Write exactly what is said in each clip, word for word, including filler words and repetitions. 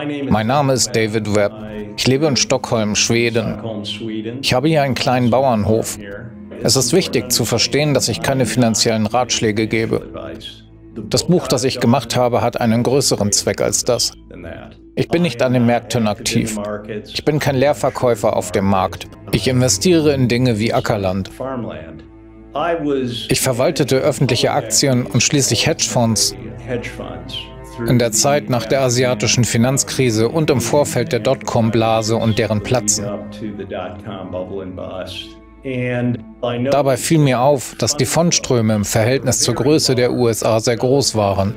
Mein Name ist David Webb. Ich lebe in Stockholm, Schweden. Ich habe hier einen kleinen Bauernhof. Es ist wichtig zu verstehen, dass ich keine finanziellen Ratschläge gebe. Das Buch, das ich gemacht habe, hat einen größeren Zweck als das. Ich bin nicht an den Märkten aktiv. Ich bin kein Leerverkäufer auf dem Markt. Ich investiere in Dinge wie Ackerland. Ich verwaltete öffentliche Aktien und schließlich Hedgefonds in der Zeit nach der asiatischen Finanzkrise und im Vorfeld der Dotcom-Blase und deren Platzen. Dabei fiel mir auf, dass die Fondströme im Verhältnis zur Größe der U S A sehr groß waren.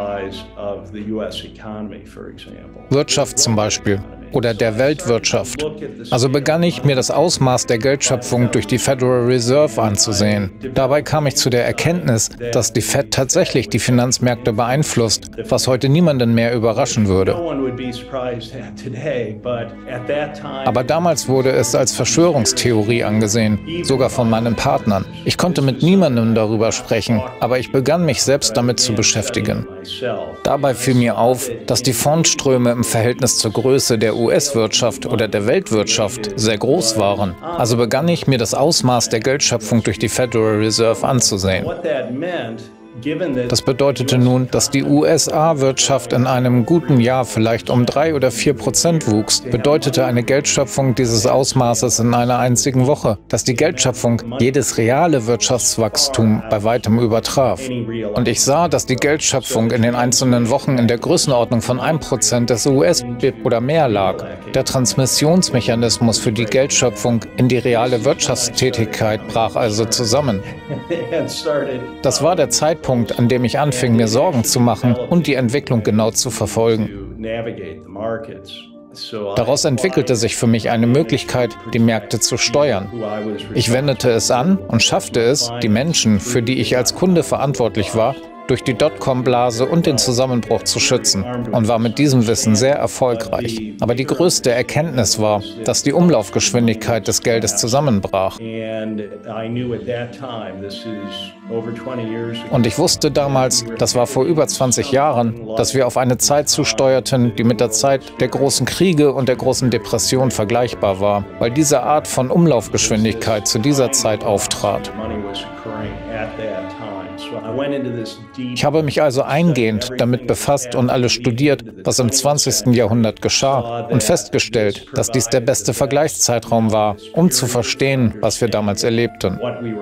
Wirtschaft zum Beispiel oder der Weltwirtschaft. Also begann ich, mir das Ausmaß der Geldschöpfung durch die Federal Reserve anzusehen. Dabei kam ich zu der Erkenntnis, dass die Fed tatsächlich die Finanzmärkte beeinflusst, was heute niemanden mehr überraschen würde. Aber damals wurde es als Verschwörungstheorie angesehen, sogar von meinen Partnern. Ich konnte mit niemandem darüber sprechen, aber ich begann mich selbst damit zu beschäftigen. Dabei fiel mir auf, dass die Fondströme im Verhältnis zur Größe der U S-Wirtschaft oder der Weltwirtschaft sehr groß waren. Also begann ich, mir das Ausmaß der Geldschöpfung durch die Federal Reserve anzusehen. Das bedeutete nun, dass die U S A-Wirtschaft in einem guten Jahr vielleicht um drei oder vier Prozent wuchs, bedeutete eine Geldschöpfung dieses Ausmaßes in einer einzigen Woche, dass die Geldschöpfung jedes reale Wirtschaftswachstum bei weitem übertraf. Und ich sah, dass die Geldschöpfung in den einzelnen Wochen in der Größenordnung von einem Prozent des U S-B I P oder mehr lag. Der Transmissionsmechanismus für die Geldschöpfung in die reale Wirtschaftstätigkeit brach also zusammen. Das war der Zeitpunkt, an dem ich anfing, mir Sorgen zu machen und die Entwicklung genau zu verfolgen. Daraus entwickelte sich für mich eine Möglichkeit, die Märkte zu steuern. Ich wendete es an und schaffte es, die Menschen, für die ich als Kunde verantwortlich war, durch die Dotcom-Blase und den Zusammenbruch zu schützen und war mit diesem Wissen sehr erfolgreich. Aber die größte Erkenntnis war, dass die Umlaufgeschwindigkeit des Geldes zusammenbrach. Und ich wusste damals, das war vor über zwanzig Jahren, dass wir auf eine Zeit zusteuerten, die mit der Zeit der großen Kriege und der großen Depression vergleichbar war, weil diese Art von Umlaufgeschwindigkeit zu dieser Zeit auftrat. Ich habe mich also eingehend damit befasst und alles studiert, was im zwanzigsten Jahrhundert geschah und festgestellt, dass dies der beste Vergleichszeitraum war, um zu verstehen, was wir damals erlebten.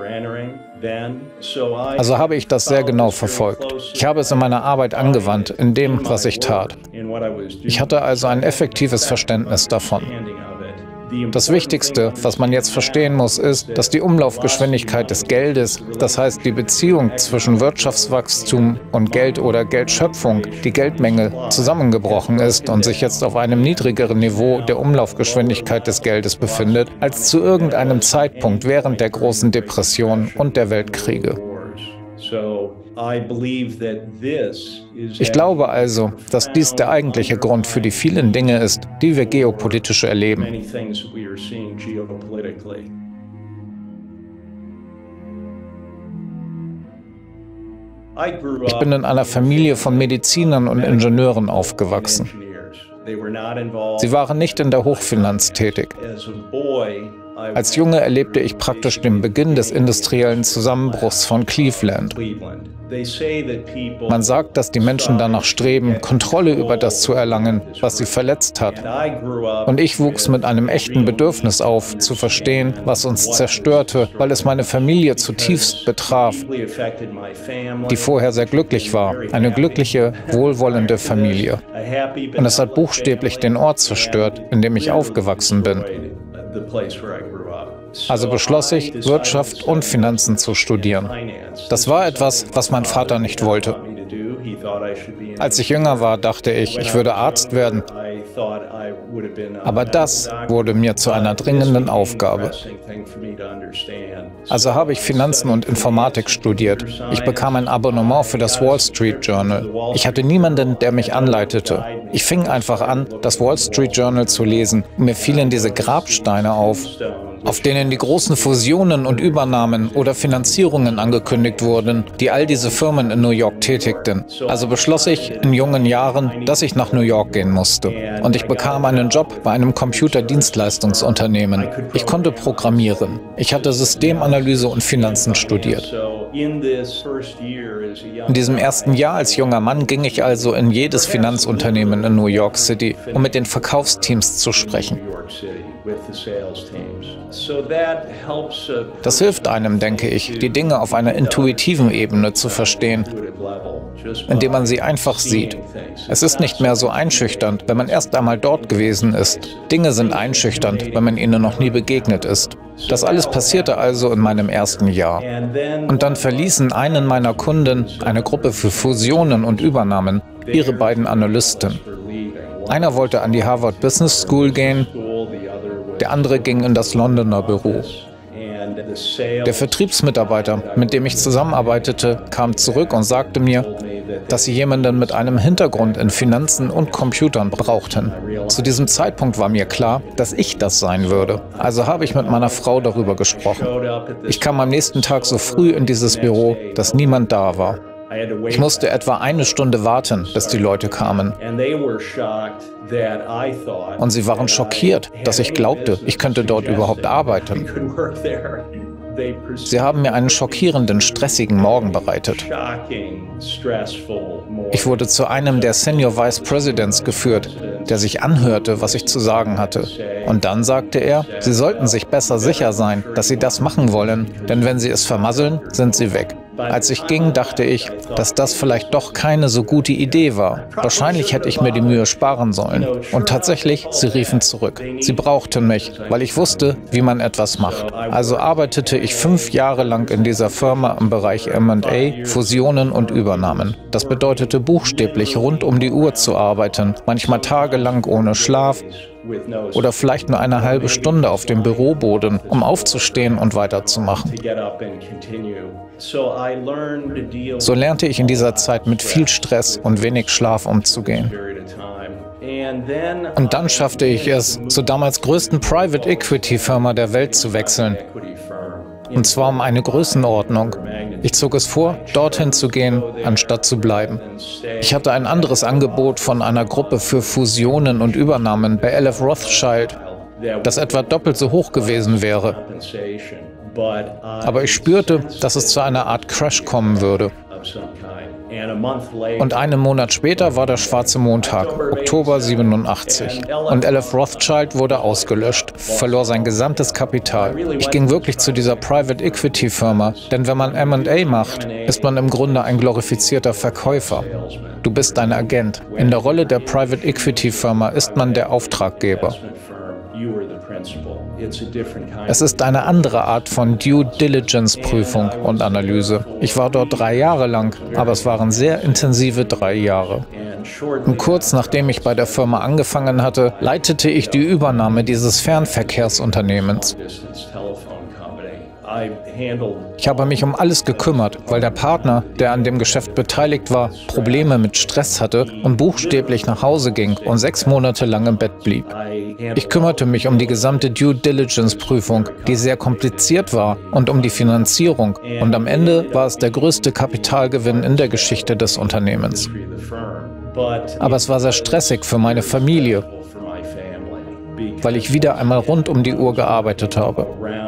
Also habe ich das sehr genau verfolgt. Ich habe es in meiner Arbeit angewandt, in dem, was ich tat. Ich hatte also ein effektives Verständnis davon. Das Wichtigste, was man jetzt verstehen muss, ist, dass die Umlaufgeschwindigkeit des Geldes, das heißt die Beziehung zwischen Wirtschaftswachstum und Geld oder Geldschöpfung, die Geldmenge, zusammengebrochen ist und sich jetzt auf einem niedrigeren Niveau der Umlaufgeschwindigkeit des Geldes befindet, als zu irgendeinem Zeitpunkt während der großen Depression und der Weltkriege. Ich glaube also, dass dies der eigentliche Grund für die vielen Dinge ist, die wir geopolitisch erleben. Ich bin in einer Familie von Medizinern und Ingenieuren aufgewachsen. Sie waren nicht in der Hochfinanz tätig. Als Junge erlebte ich praktisch den Beginn des industriellen Zusammenbruchs von Cleveland. Man sagt, dass die Menschen danach streben, Kontrolle über das zu erlangen, was sie verletzt hat. Und ich wuchs mit einem echten Bedürfnis auf, zu verstehen, was uns zerstörte, weil es meine Familie zutiefst betraf, die vorher sehr glücklich war. Eine glückliche, wohlwollende Familie. Und es hat buchstäblich den Ort zerstört, in dem ich aufgewachsen bin. Also beschloss ich, Wirtschaft und Finanzen zu studieren. Das war etwas, was mein Vater nicht wollte. Als ich jünger war, dachte ich, ich würde Arzt werden. Aber das wurde mir zu einer dringenden Aufgabe. Also habe ich Finanzen und Informatik studiert. Ich bekam ein Abonnement für das Wall Street Journal. Ich hatte niemanden, der mich anleitete. Ich fing einfach an, das Wall Street Journal zu lesen. Mir fielen diese Grabsteine auf, auf denen die großen Fusionen und Übernahmen oder Finanzierungen angekündigt wurden, die all diese Firmen in New York tätigten. Also beschloss ich in jungen Jahren, dass ich nach New York gehen musste. Und ich bekam einen Job bei einem Computerdienstleistungsunternehmen. Ich konnte programmieren. Ich hatte Systemanalyse und Finanzen studiert. In diesem ersten Jahr als junger Mann ging ich also in jedes Finanzunternehmen in New York City, um mit den Verkaufsteams zu sprechen. Das hilft einem, denke ich, die Dinge auf einer intuitiven Ebene zu verstehen, indem man sie einfach sieht. Es ist nicht mehr so einschüchternd, wenn man erst einmal dort gewesen ist. Dinge sind einschüchternd, wenn man ihnen noch nie begegnet ist. Das alles passierte also in meinem ersten Jahr. Und dann verließen einen meiner Kunden, eine Gruppe für Fusionen und Übernahmen, ihre beiden Analysten. Einer wollte an die Harvard Business School gehen, der andere ging in das Londoner Büro. Der Vertriebsmitarbeiter, mit dem ich zusammenarbeitete, kam zurück und sagte mir, dass sie jemanden mit einem Hintergrund in Finanzen und Computern brauchten. Zu diesem Zeitpunkt war mir klar, dass ich das sein würde. Also habe ich mit meiner Frau darüber gesprochen. Ich kam am nächsten Tag so früh in dieses Büro, dass niemand da war. Ich musste etwa eine Stunde warten, bis die Leute kamen. Und sie waren schockiert, dass ich glaubte, ich könnte dort überhaupt arbeiten. Sie haben mir einen schockierenden, stressigen Morgen bereitet. Ich wurde zu einem der Senior Vice Presidents geführt, der sich anhörte, was ich zu sagen hatte. Und dann sagte er, sie sollten sich besser sicher sein, dass sie das machen wollen, denn wenn sie es vermasseln, sind sie weg. Als ich ging, dachte ich, dass das vielleicht doch keine so gute Idee war. Wahrscheinlich hätte ich mir die Mühe sparen sollen. Und tatsächlich, sie riefen zurück. Sie brauchten mich, weil ich wusste, wie man etwas macht. Also arbeitete ich fünf Jahre lang in dieser Firma im Bereich M und A, Fusionen und Übernahmen. Das bedeutete buchstäblich rund um die Uhr zu arbeiten, manchmal tagelang ohne Schlaf, oder vielleicht nur eine halbe Stunde auf dem Büroboden, um aufzustehen und weiterzumachen. So lernte ich in dieser Zeit mit viel Stress und wenig Schlaf umzugehen. Und dann schaffte ich es, zur damals größten Private Equity Firma der Welt zu wechseln. Und zwar um eine Größenordnung. Ich zog es vor, dorthin zu gehen, anstatt zu bleiben. Ich hatte ein anderes Angebot von einer Gruppe für Fusionen und Übernahmen bei L F Rothschild, das etwa doppelt so hoch gewesen wäre. Aber ich spürte, dass es zu einer Art Crash kommen würde. Und einen Monat später war der schwarze Montag, Oktober siebenundachtzig. Und L F Rothschild wurde ausgelöscht, verlor sein gesamtes Kapital. Ich ging wirklich zu dieser Private Equity Firma, denn wenn man M und A macht, ist man im Grunde ein glorifizierter Verkäufer. Du bist ein Agent. In der Rolle der Private Equity Firma ist man der Auftraggeber. Es ist eine andere Art von Due Diligence Prüfung und Analyse. Ich war dort drei Jahre lang, aber es waren sehr intensive drei Jahre. Und kurz nachdem ich bei der Firma angefangen hatte, leitete ich die Übernahme dieses Fernverkehrsunternehmens. Ich habe mich um alles gekümmert, weil der Partner, der an dem Geschäft beteiligt war, Probleme mit Stress hatte und buchstäblich nach Hause ging und sechs Monate lang im Bett blieb. Ich kümmerte mich um die gesamte Due Diligence Prüfung, die sehr kompliziert war, und um die Finanzierung. Und am Ende war es der größte Kapitalgewinn in der Geschichte des Unternehmens. Aber es war sehr stressig für meine Familie, weil ich wieder einmal rund um die Uhr gearbeitet habe.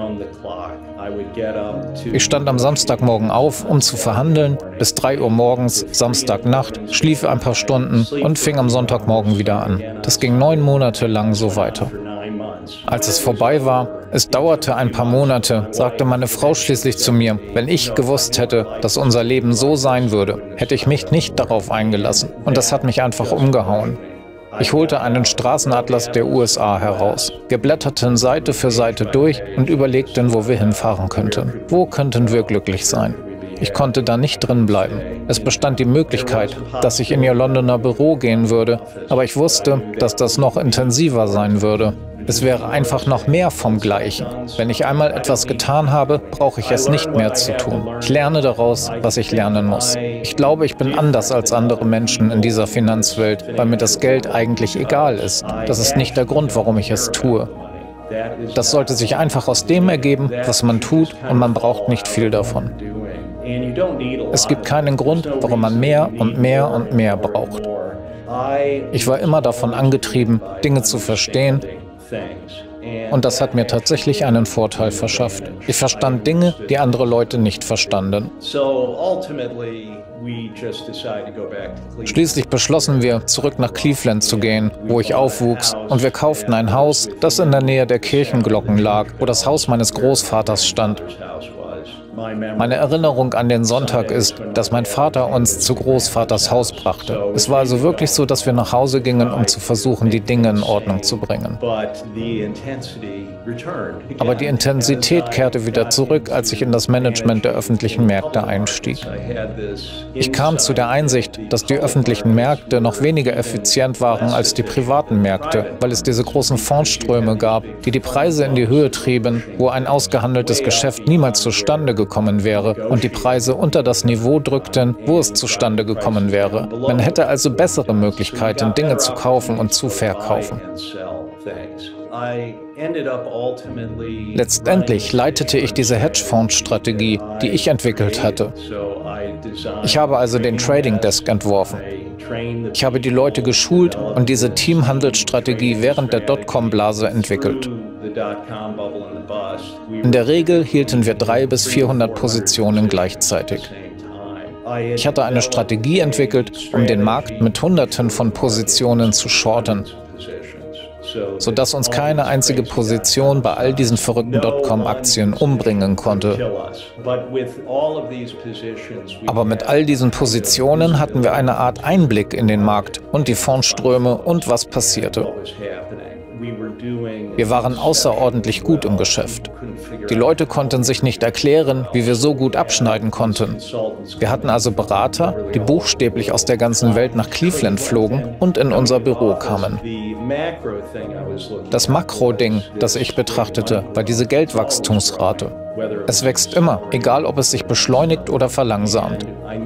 Ich stand am Samstagmorgen auf, um zu verhandeln, bis drei Uhr morgens, Samstagnacht, schlief ein paar Stunden und fing am Sonntagmorgen wieder an. Das ging neun Monate lang so weiter. Als es vorbei war, es dauerte ein paar Monate, sagte meine Frau schließlich zu mir, wenn ich gewusst hätte, dass unser Leben so sein würde, hätte ich mich nicht darauf eingelassen. Und das hat mich einfach umgehauen. Ich holte einen Straßenatlas der U S A heraus. Wir blätterten Seite für Seite durch und überlegten, wo wir hinfahren könnten. Wo könnten wir glücklich sein? Ich konnte da nicht drin bleiben. Es bestand die Möglichkeit, dass ich in ihr Londoner Büro gehen würde, aber ich wusste, dass das noch intensiver sein würde. Es wäre einfach noch mehr vom Gleichen. Wenn ich einmal etwas getan habe, brauche ich es nicht mehr zu tun. Ich lerne daraus, was ich lernen muss. Ich glaube, ich bin anders als andere Menschen in dieser Finanzwelt, weil mir das Geld eigentlich egal ist. Das ist nicht der Grund, warum ich es tue. Das sollte sich einfach aus dem ergeben, was man tut, und man braucht nicht viel davon. Es gibt keinen Grund, warum man mehr und mehr und mehr braucht. Ich war immer davon angetrieben, Dinge zu verstehen, und das hat mir tatsächlich einen Vorteil verschafft. Ich verstand Dinge, die andere Leute nicht verstanden. Schließlich beschlossen wir, zurück nach Cleveland zu gehen, wo ich aufwuchs, und wir kauften ein Haus, das in der Nähe der Kirchenglocken lag, wo das Haus meines Großvaters stand. Meine Erinnerung an den Sonntag ist, dass mein Vater uns zu Großvaters Haus brachte. Es war also wirklich so, dass wir nach Hause gingen, um zu versuchen, die Dinge in Ordnung zu bringen. Aber die Intensität kehrte wieder zurück, als ich in das Management der öffentlichen Märkte einstieg. Ich kam zu der Einsicht, dass die öffentlichen Märkte noch weniger effizient waren als die privaten Märkte, weil es diese großen Fondsströme gab, die die Preise in die Höhe trieben, wo ein ausgehandeltes Geschäft niemals zustande gekommen wäre und die Preise unter das Niveau drückten, wo es zustande gekommen wäre. Man hätte also bessere Möglichkeiten, Dinge zu kaufen und zu verkaufen. Letztendlich leitete ich diese Hedgefonds-Strategie, die ich entwickelt hatte. Ich habe also den Trading Desk entworfen. Ich habe die Leute geschult und diese Teamhandelsstrategie während der Dotcom-Blase entwickelt. In der Regel hielten wir dreihundert bis vierhundert Positionen gleichzeitig. Ich hatte eine Strategie entwickelt, um den Markt mit Hunderten von Positionen zu shorten, sodass uns keine einzige Position bei all diesen verrückten Dotcom-Aktien umbringen konnte. Aber mit all diesen Positionen hatten wir eine Art Einblick in den Markt und die Fondsströme und was passierte. Wir waren außerordentlich gut im Geschäft. Die Leute konnten sich nicht erklären, wie wir so gut abschneiden konnten. Wir hatten also Berater, die buchstäblich aus der ganzen Welt nach Cleveland flogen und in unser Büro kamen. Das Makro-Ding, das ich betrachtete, war diese Geldwachstumsrate. Es wächst immer, egal ob es sich beschleunigt oder verlangsamt.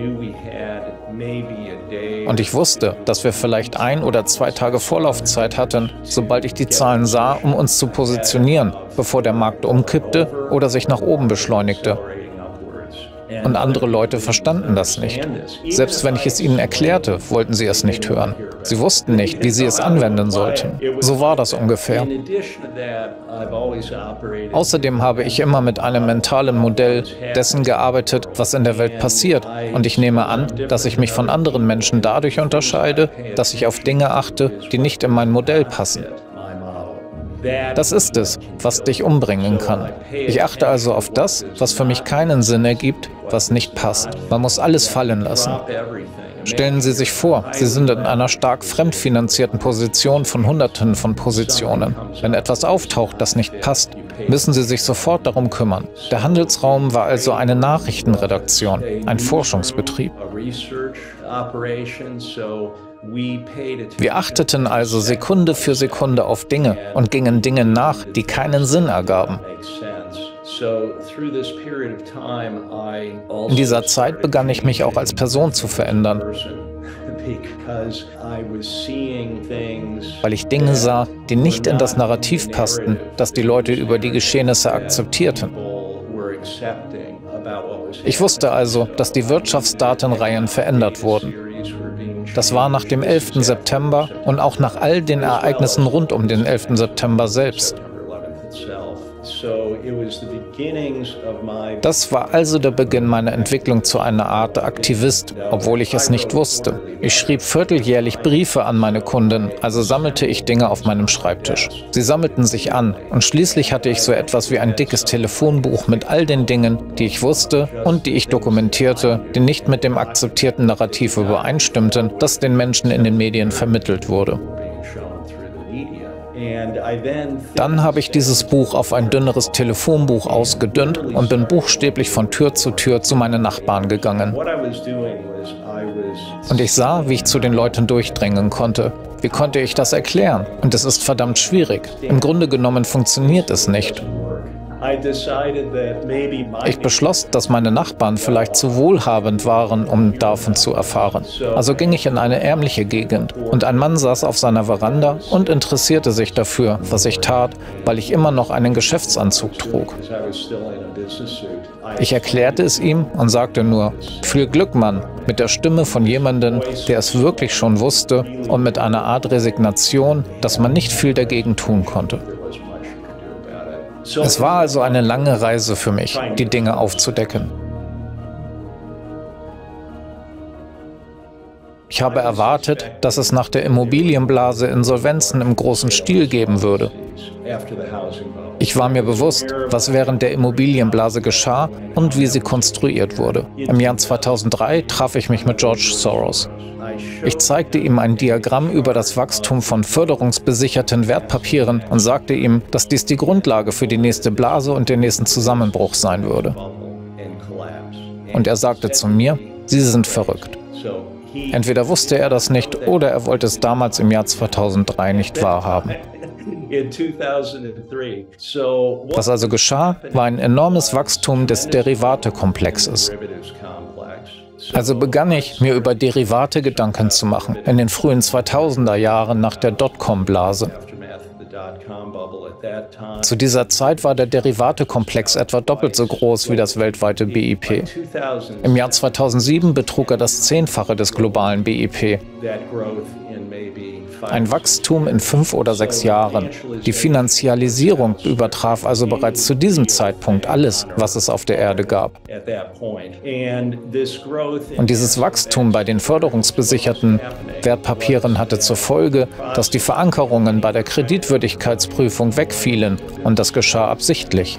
Und ich wusste, dass wir vielleicht ein oder zwei Tage Vorlaufzeit hatten, sobald ich die Zahlen sah, um uns zu positionieren, bevor der Markt umkippte oder sich nach oben beschleunigte. Und andere Leute verstanden das nicht. Selbst wenn ich es ihnen erklärte, wollten sie es nicht hören. Sie wussten nicht, wie sie es anwenden sollten. So war das ungefähr. Außerdem habe ich immer mit einem mentalen Modell dessen gearbeitet, was in der Welt passiert. Und ich nehme an, dass ich mich von anderen Menschen dadurch unterscheide, dass ich auf Dinge achte, die nicht in mein Modell passen. Das ist es, was dich umbringen kann. Ich achte also auf das, was für mich keinen Sinn ergibt, was nicht passt. Man muss alles fallen lassen. Stellen Sie sich vor, Sie sind in einer stark fremdfinanzierten Position von Hunderten von Positionen. Wenn etwas auftaucht, das nicht passt, müssen Sie sich sofort darum kümmern. Der Handelsraum war also eine Nachrichtenredaktion, ein Forschungsbetrieb. Wir achteten also Sekunde für Sekunde auf Dinge und gingen Dingen nach, die keinen Sinn ergaben. In dieser Zeit begann ich mich auch als Person zu verändern, weil ich Dinge sah, die nicht in das Narrativ passten, das die Leute über die Geschehnisse akzeptierten. Ich wusste also, dass die Wirtschaftsdatenreihen verändert wurden. Das war nach dem elften September und auch nach all den Ereignissen rund um den elften September selbst. Das war also der Beginn meiner Entwicklung zu einer Art Aktivist, obwohl ich es nicht wusste. Ich schrieb vierteljährlich Briefe an meine Kunden, also sammelte ich Dinge auf meinem Schreibtisch. Sie sammelten sich an und schließlich hatte ich so etwas wie ein dickes Telefonbuch mit all den Dingen, die ich wusste und die ich dokumentierte, die nicht mit dem akzeptierten Narrativ übereinstimmten, das den Menschen in den Medien vermittelt wurde. Dann habe ich dieses Buch auf ein dünneres Telefonbuch ausgedünnt und bin buchstäblich von Tür zu Tür zu meinen Nachbarn gegangen. Und ich sah, wie ich zu den Leuten durchdringen konnte. Wie konnte ich das erklären? Und es ist verdammt schwierig. Im Grunde genommen funktioniert es nicht. Ich beschloss, dass meine Nachbarn vielleicht zu wohlhabend waren, um davon zu erfahren. Also ging ich in eine ärmliche Gegend und ein Mann saß auf seiner Veranda und interessierte sich dafür, was ich tat, weil ich immer noch einen Geschäftsanzug trug. Ich erklärte es ihm und sagte nur, viel Glück, Mann, mit der Stimme von jemandem, der es wirklich schon wusste und mit einer Art Resignation, dass man nicht viel dagegen tun konnte. Es war also eine lange Reise für mich, die Dinge aufzudecken. Ich habe erwartet, dass es nach der Immobilienblase Insolvenzen im großen Stil geben würde. Ich war mir bewusst, was während der Immobilienblase geschah und wie sie konstruiert wurde. Im Jahr zweitausenddrei traf ich mich mit George Soros. Ich zeigte ihm ein Diagramm über das Wachstum von förderungsbesicherten Wertpapieren und sagte ihm, dass dies die Grundlage für die nächste Blase und den nächsten Zusammenbruch sein würde. Und er sagte zu mir, Sie sind verrückt. Entweder wusste er das nicht oder er wollte es damals im Jahr zweitausenddrei nicht wahrhaben. Was also geschah, war ein enormes Wachstum des Derivate-Komplexes. Also begann ich, mir über Derivate Gedanken zu machen, in den frühen zweitausender Jahren nach der Dotcom-Blase. Zu dieser Zeit war der Derivate-Komplex etwa doppelt so groß wie das weltweite B I P. Im Jahr zweitausendsieben betrug er das Zehnfache des globalen B I P. Ein Wachstum in fünf oder sechs Jahren. Die Finanzialisierung übertraf also bereits zu diesem Zeitpunkt alles, was es auf der Erde gab. Und dieses Wachstum bei den förderungsbesicherten Wertpapieren hatte zur Folge, dass die Verankerungen bei der Kreditwürdigkeitsprüfung wegfielen, und das geschah absichtlich.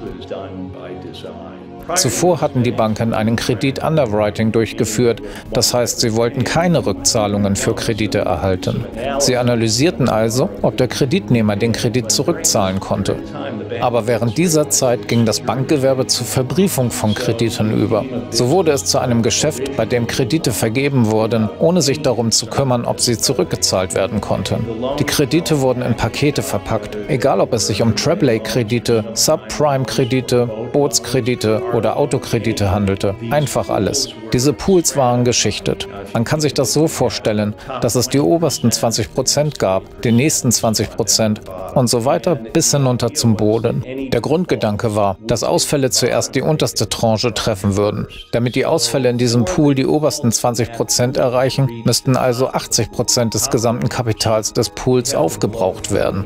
Zuvor hatten die Banken einen Kredit-Underwriting durchgeführt, das heißt, sie wollten keine Rückzahlungen für Kredite erhalten. Sie analysierten also, ob der Kreditnehmer den Kredit zurückzahlen konnte. Aber während dieser Zeit ging das Bankgewerbe zur Verbriefung von Krediten über. So wurde es zu einem Geschäft, bei dem Kredite vergeben wurden, ohne sich darum zu kümmern, ob sie zurückgezahlt werden konnten. Die Kredite wurden in Pakete verpackt, egal ob es sich um Triple-A-Kredite, Subprime-Kredite, Bootskredite oder Autokredite handelte. Einfach alles. Diese Pools waren geschichtet. Man kann sich das so vorstellen, dass es die obersten zwanzig Prozent gab, die nächsten zwanzig Prozent und so weiter bis hinunter zum Boden. Der Grundgedanke war, dass Ausfälle zuerst die unterste Tranche treffen würden. Damit die Ausfälle in diesem Pool die obersten zwanzig Prozent erreichen, müssten also achtzig Prozent des gesamten Kapitals des Pools aufgebraucht werden.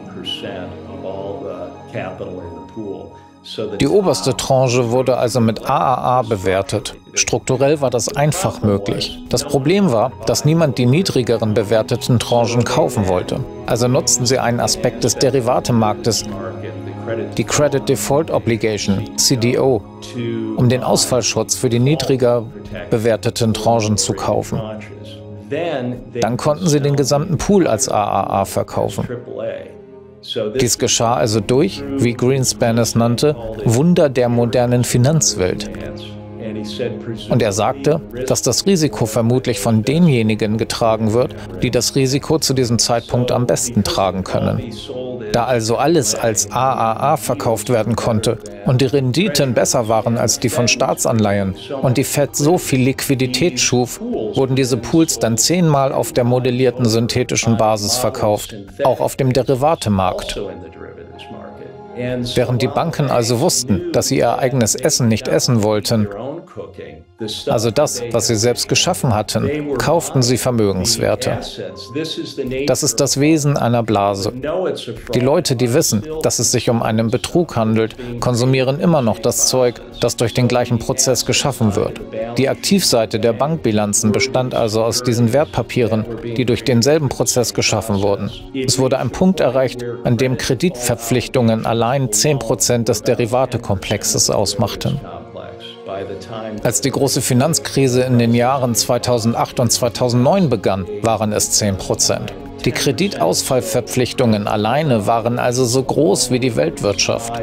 Die oberste Tranche wurde also mit A A A bewertet. Strukturell war das einfach möglich. Das Problem war, dass niemand die niedrigeren bewerteten Tranchen kaufen wollte. Also nutzten sie einen Aspekt des Derivatemarktes, die Credit Default Obligation, C D O, um den Ausfallschutz für die niedriger bewerteten Tranchen zu kaufen. Dann konnten sie den gesamten Pool als A A A verkaufen. Dies geschah also durch, wie Greenspan es nannte, Wunder der modernen Finanzwelt. Und er sagte, dass das Risiko vermutlich von denjenigen getragen wird, die das Risiko zu diesem Zeitpunkt am besten tragen können. Da also alles als A A A verkauft werden konnte und die Renditen besser waren als die von Staatsanleihen und die Fed so viel Liquidität schuf, wurden diese Pools dann zehnmal auf der modellierten synthetischen Basis verkauft, auch auf dem Derivatemarkt. Während die Banken also wussten, dass sie ihr eigenes Essen nicht essen wollten, also das, was sie selbst geschaffen hatten, kauften sie Vermögenswerte. Das ist das Wesen einer Blase. Die Leute, die wissen, dass es sich um einen Betrug handelt, konsumieren immer noch das Zeug, das durch den gleichen Prozess geschaffen wird. Die Aktivseite der Bankbilanzen bestand also aus diesen Wertpapieren, die durch denselben Prozess geschaffen wurden. Es wurde ein Punkt erreicht, an dem Kreditverpflichtungen allein zehn Prozent des Derivatekomplexes ausmachten. Als die große Finanzkrise in den Jahren zweitausendacht und zweitausendneun begann, waren es zehn Prozent. Die Kreditausfallverpflichtungen alleine waren also so groß wie die Weltwirtschaft.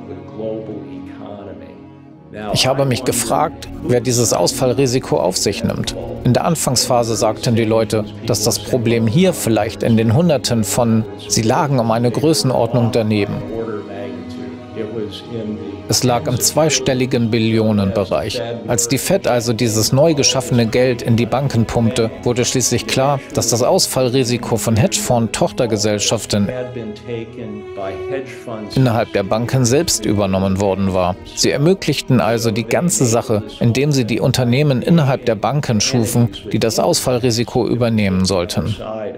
Ich habe mich gefragt, wer dieses Ausfallrisiko auf sich nimmt. In der Anfangsphase sagten die Leute, dass das Problem hier vielleicht in den Hunderten von, sie lagen um eine Größenordnung daneben. Es lag im zweistelligen Billionenbereich. Als die Fed also dieses neu geschaffene Geld in die Banken pumpte, wurde schließlich klar, dass das Ausfallrisiko von Hedgefonds-Tochtergesellschaften innerhalb der Banken selbst übernommen worden war. Sie ermöglichten also die ganze Sache, indem sie die Unternehmen innerhalb der Banken schufen, die das Ausfallrisiko übernehmen sollten.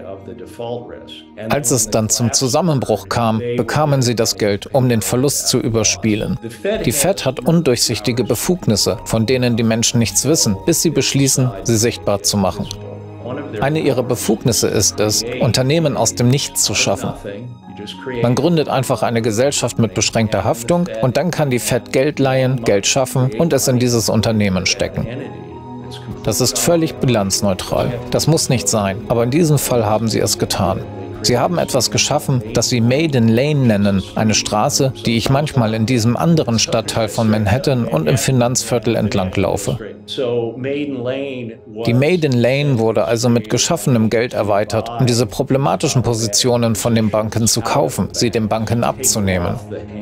Als es dann zum Zusammenbruch kam, bekamen sie das Geld, um den Verlust zu überspielen. Die Fed hat undurchsichtige Befugnisse, von denen die Menschen nichts wissen, bis sie beschließen, sie sichtbar zu machen. Eine ihrer Befugnisse ist es, Unternehmen aus dem Nichts zu schaffen. Man gründet einfach eine Gesellschaft mit beschränkter Haftung und dann kann die Fed Geld leihen, Geld schaffen und es in dieses Unternehmen stecken. Das ist völlig bilanzneutral. Das muss nicht sein, aber in diesem Fall haben sie es getan. Sie haben etwas geschaffen, das sie Maiden Lane nennen, eine Straße, die ich manchmal in diesem anderen Stadtteil von Manhattan und im Finanzviertel entlang laufe. Die Maiden Lane wurde also mit geschaffenem Geld erweitert, um diese problematischen Positionen von den Banken zu kaufen, sie den Banken abzunehmen.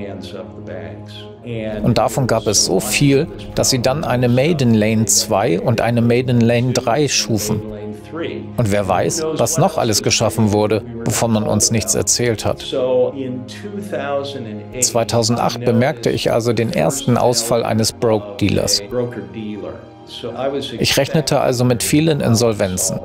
Und davon gab es so viel, dass sie dann eine Maiden Lane zwei und eine Maiden Lane drei schufen. Und wer weiß, was noch alles geschaffen wurde, wovon man uns nichts erzählt hat. zweitausendacht bemerkte ich also den ersten Ausfall eines Broke-Dealers. Ich rechnete also mit vielen Insolvenzen.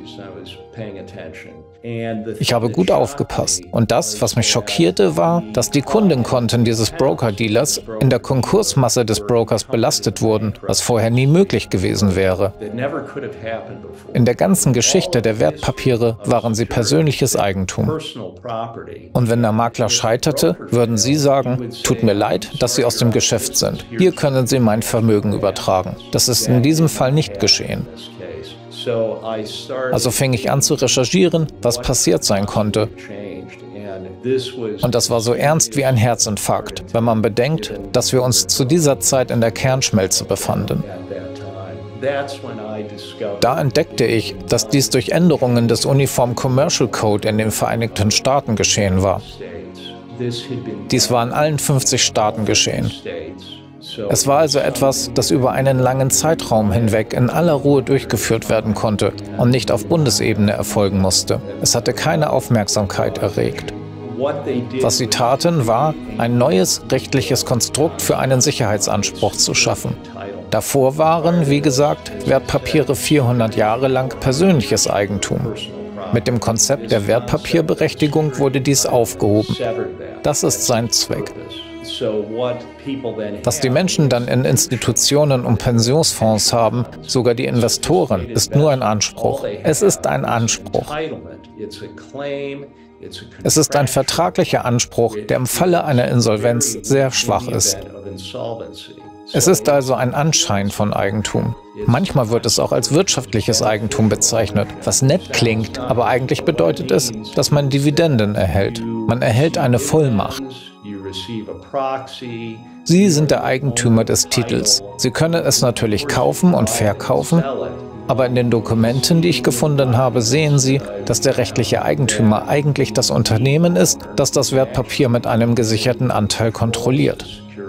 Ich habe gut aufgepasst. Und das, was mich schockierte, war, dass die Kundenkonten dieses Broker-Dealers in der Konkursmasse des Brokers belastet wurden, was vorher nie möglich gewesen wäre. In der ganzen Geschichte der Wertpapiere waren sie persönliches Eigentum. Und wenn der Makler scheiterte, würden sie sagen, tut mir leid, dass Sie aus dem Geschäft sind. Hier können Sie mein Vermögen übertragen. Das ist in diesem Fall nicht geschehen. Also fing ich an zu recherchieren, was passiert sein konnte. Und das war so ernst wie ein Herzinfarkt, wenn man bedenkt, dass wir uns zu dieser Zeit in der Kernschmelze befanden. Da entdeckte ich, dass dies durch Änderungen des Uniform Commercial Code in den Vereinigten Staaten geschehen war. Dies war in allen fünfzig Staaten geschehen. Es war also etwas, das über einen langen Zeitraum hinweg in aller Ruhe durchgeführt werden konnte und nicht auf Bundesebene erfolgen musste. Es hatte keine Aufmerksamkeit erregt. Was sie taten, war, ein neues rechtliches Konstrukt für einen Sicherheitsanspruch zu schaffen. Davor waren, wie gesagt, Wertpapiere vierhundert Jahre lang persönliches Eigentum. Mit dem Konzept der Wertpapierberechtigung wurde dies aufgehoben. Das ist sein Zweck. Was die Menschen dann in Institutionen und Pensionsfonds haben, sogar die Investoren, ist nur ein Anspruch. Es ist ein Anspruch. Es ist ein vertraglicher Anspruch, der im Falle einer Insolvenz sehr schwach ist. Es ist also ein Anschein von Eigentum. Manchmal wird es auch als wirtschaftliches Eigentum bezeichnet, was nett klingt, aber eigentlich bedeutet es, dass man Dividenden erhält. Man erhält eine Vollmacht. Sie sind der Eigentümer des Titels. Sie können es natürlich kaufen und verkaufen, aber in den Dokumenten, die ich gefunden habe, sehen Sie, dass der rechtliche Eigentümer eigentlich das Unternehmen ist, das das Wertpapier mit einem gesicherten Anteil kontrolliert.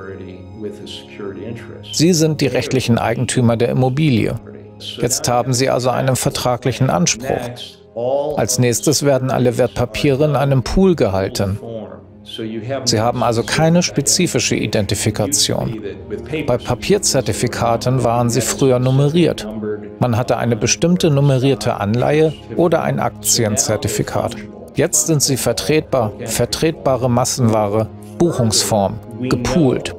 Sie sind die rechtlichen Eigentümer der Immobilie. Jetzt haben Sie also einen vertraglichen Anspruch. Als nächstes werden alle Wertpapiere in einem Pool gehalten. Sie haben also keine spezifische Identifikation. Bei Papierzertifikaten waren sie früher nummeriert. Man hatte eine bestimmte nummerierte Anleihe oder ein Aktienzertifikat. Jetzt sind sie vertretbar, vertretbare Massenware, Buchungsform, gepoolt.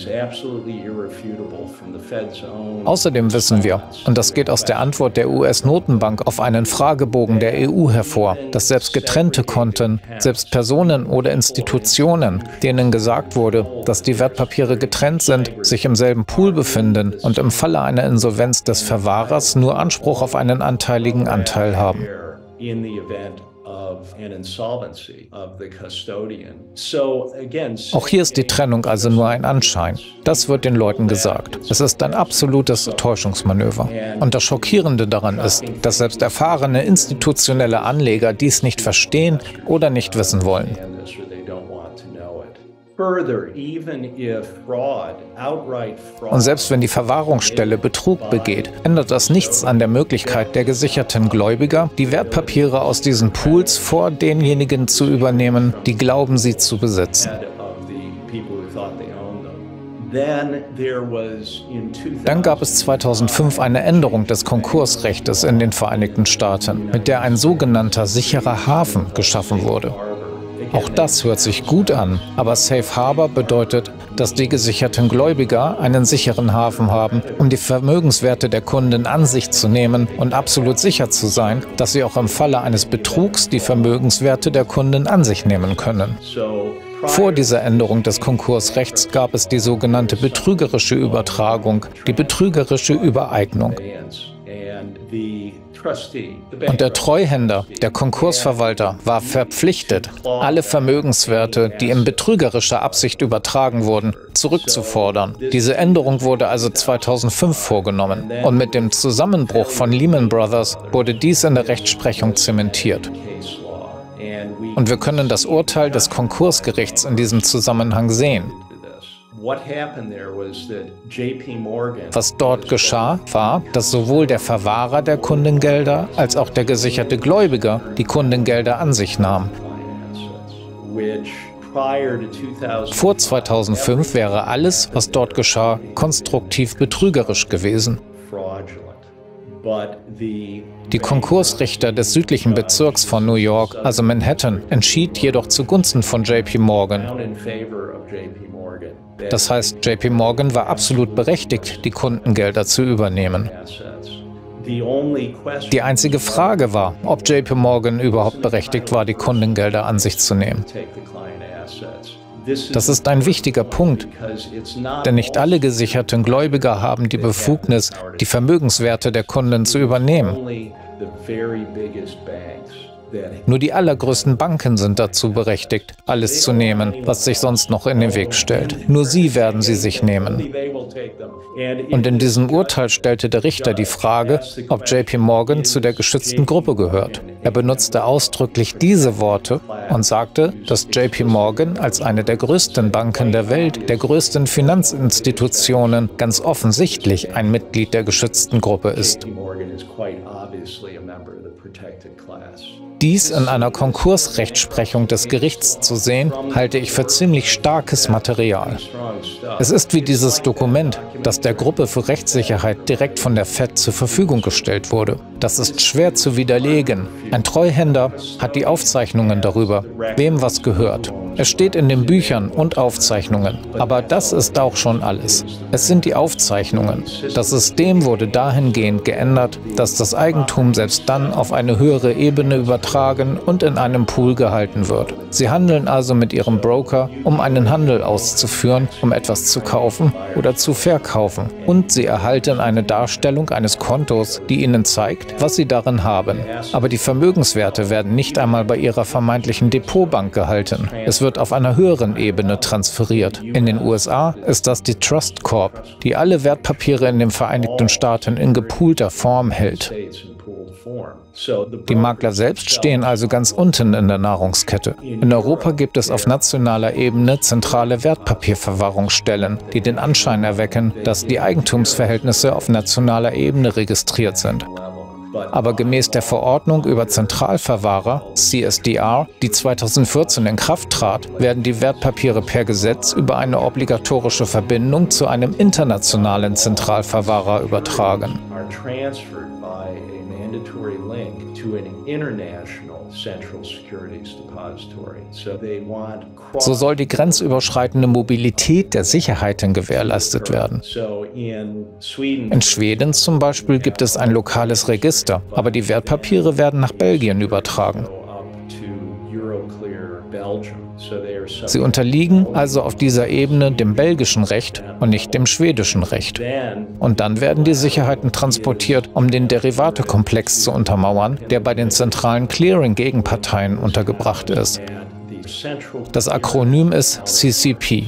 Außerdem wissen wir, und das geht aus der Antwort der U S-Notenbank auf einen Fragebogen der E U hervor, dass selbst getrennte Konten, selbst Personen oder Institutionen, denen gesagt wurde, dass die Wertpapiere getrennt sind, sich im selben Pool befinden und im Falle einer Insolvenz des Verwahrers nur Anspruch auf einen anteiligen Anteil haben. Auch hier ist die Trennung also nur ein Anschein. Das wird den Leuten gesagt. Es ist ein absolutes Täuschungsmanöver. Und das Schockierende daran ist, dass selbst erfahrene institutionelle Anleger dies nicht verstehen oder nicht wissen wollen. Und selbst wenn die Verwahrungsstelle Betrug begeht, ändert das nichts an der Möglichkeit der gesicherten Gläubiger, die Wertpapiere aus diesen Pools vor denjenigen zu übernehmen, die glauben, sie zu besitzen. Dann gab es zweitausendfünf eine Änderung des Konkursrechtes in den Vereinigten Staaten, mit der ein sogenannter sicherer Hafen geschaffen wurde. Auch das hört sich gut an, aber Safe Harbor bedeutet, dass die gesicherten Gläubiger einen sicheren Hafen haben, um die Vermögenswerte der Kunden an sich zu nehmen und absolut sicher zu sein, dass sie auch im Falle eines Betrugs die Vermögenswerte der Kunden an sich nehmen können. Vor dieser Änderung des Konkursrechts gab es die sogenannte betrügerische Übertragung, die betrügerische Übereignung. Und der Treuhänder, der Konkursverwalter, war verpflichtet, alle Vermögenswerte, die in betrügerischer Absicht übertragen wurden, zurückzufordern. Diese Änderung wurde also zweitausendfünf vorgenommen. Und mit dem Zusammenbruch von Lehman Brothers wurde dies in der Rechtsprechung zementiert. Und wir können das Urteil des Konkursgerichts in diesem Zusammenhang sehen. Was dort geschah, war, dass sowohl der Verwahrer der Kundengelder als auch der gesicherte Gläubiger die Kundengelder an sich nahm. Vor zweitausendfünf wäre alles, was dort geschah, konstruktiv betrügerisch gewesen. Die Konkursrichter des südlichen Bezirks von New York, also Manhattan, entschied jedoch zugunsten von J P Morgan. Das heißt, J P Morgan war absolut berechtigt, die Kundengelder zu übernehmen. Die einzige Frage war, ob J P Morgan überhaupt berechtigt war, die Kundengelder an sich zu nehmen. Das ist ein wichtiger Punkt, denn nicht alle gesicherten Gläubiger haben die Befugnis, die Vermögenswerte der Kunden zu übernehmen. Nur die allergrößten Banken sind dazu berechtigt, alles zu nehmen, was sich sonst noch in den Weg stellt. Nur sie werden sie sich nehmen. Und in diesem Urteil stellte der Richter die Frage, ob J P Morgan zu der geschützten Gruppe gehört. Er benutzte ausdrücklich diese Worte und sagte, dass J P Morgan als eine der größten Banken der Welt, der größten Finanzinstitutionen, ganz offensichtlich ein Mitglied der geschützten Gruppe ist. Dies in einer Konkursrechtsprechung des Gerichts zu sehen, halte ich für ziemlich starkes Material. Es ist wie dieses Dokument, das der Gruppe für Rechtssicherheit direkt von der Fed zur Verfügung gestellt wurde. Das ist schwer zu widerlegen. Ein Treuhänder hat die Aufzeichnungen darüber, wem was gehört. Es steht in den Büchern und Aufzeichnungen. Aber das ist auch schon alles. Es sind die Aufzeichnungen. Das System wurde dahingehend geändert, dass das Eigentum selbst dann auf eine höhere Ebene übertragen und in einem Pool gehalten wird. Sie handeln also mit ihrem Broker, um einen Handel auszuführen, um etwas zu kaufen oder zu verkaufen. Und sie erhalten eine Darstellung eines Kontos, die ihnen zeigt, was sie darin haben. Aber die Vermögenswerte werden nicht einmal bei ihrer vermeintlichen Depotbank gehalten. Es wird auf einer höheren Ebene transferiert. In den U S A ist das die Trust Corp, die alle Wertpapiere in den Vereinigten Staaten in gepoolter Form hält. Die Makler selbst stehen also ganz unten in der Nahrungskette. In Europa gibt es auf nationaler Ebene zentrale Wertpapierverwahrungsstellen, die den Anschein erwecken, dass die Eigentumsverhältnisse auf nationaler Ebene registriert sind. Aber gemäß der Verordnung über Zentralverwahrer, C S D R, die zweitausendvierzehn in Kraft trat, werden die Wertpapiere per Gesetz über eine obligatorische Verbindung zu einem internationalen Zentralverwahrer übertragen. So soll die grenzüberschreitende Mobilität der Sicherheiten gewährleistet werden. In Schweden zum Beispiel gibt es ein lokales Register, aber die Wertpapiere werden nach Belgien übertragen. Sie unterliegen also auf dieser Ebene dem belgischen Recht und nicht dem schwedischen Recht. Und dann werden die Sicherheiten transportiert, um den Derivatekomplex zu untermauern, der bei den zentralen Clearing-Gegenparteien untergebracht ist. Das Akronym ist C C P.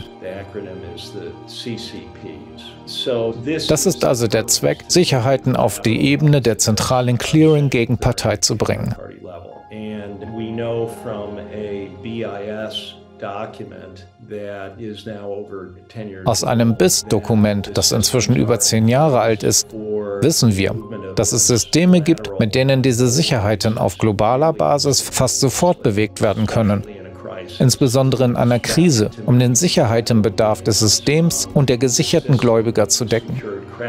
Das ist also der Zweck, Sicherheiten auf die Ebene der zentralen Clearing-Gegenpartei zu bringen. Aus einem B I S-Dokument, das inzwischen über zehn Jahre alt ist, wissen wir, dass es Systeme gibt, mit denen diese Sicherheiten auf globaler Basis fast sofort bewegt werden können. Insbesondere in einer Krise, um den Sicherheitenbedarf des Systems und der gesicherten Gläubiger zu decken.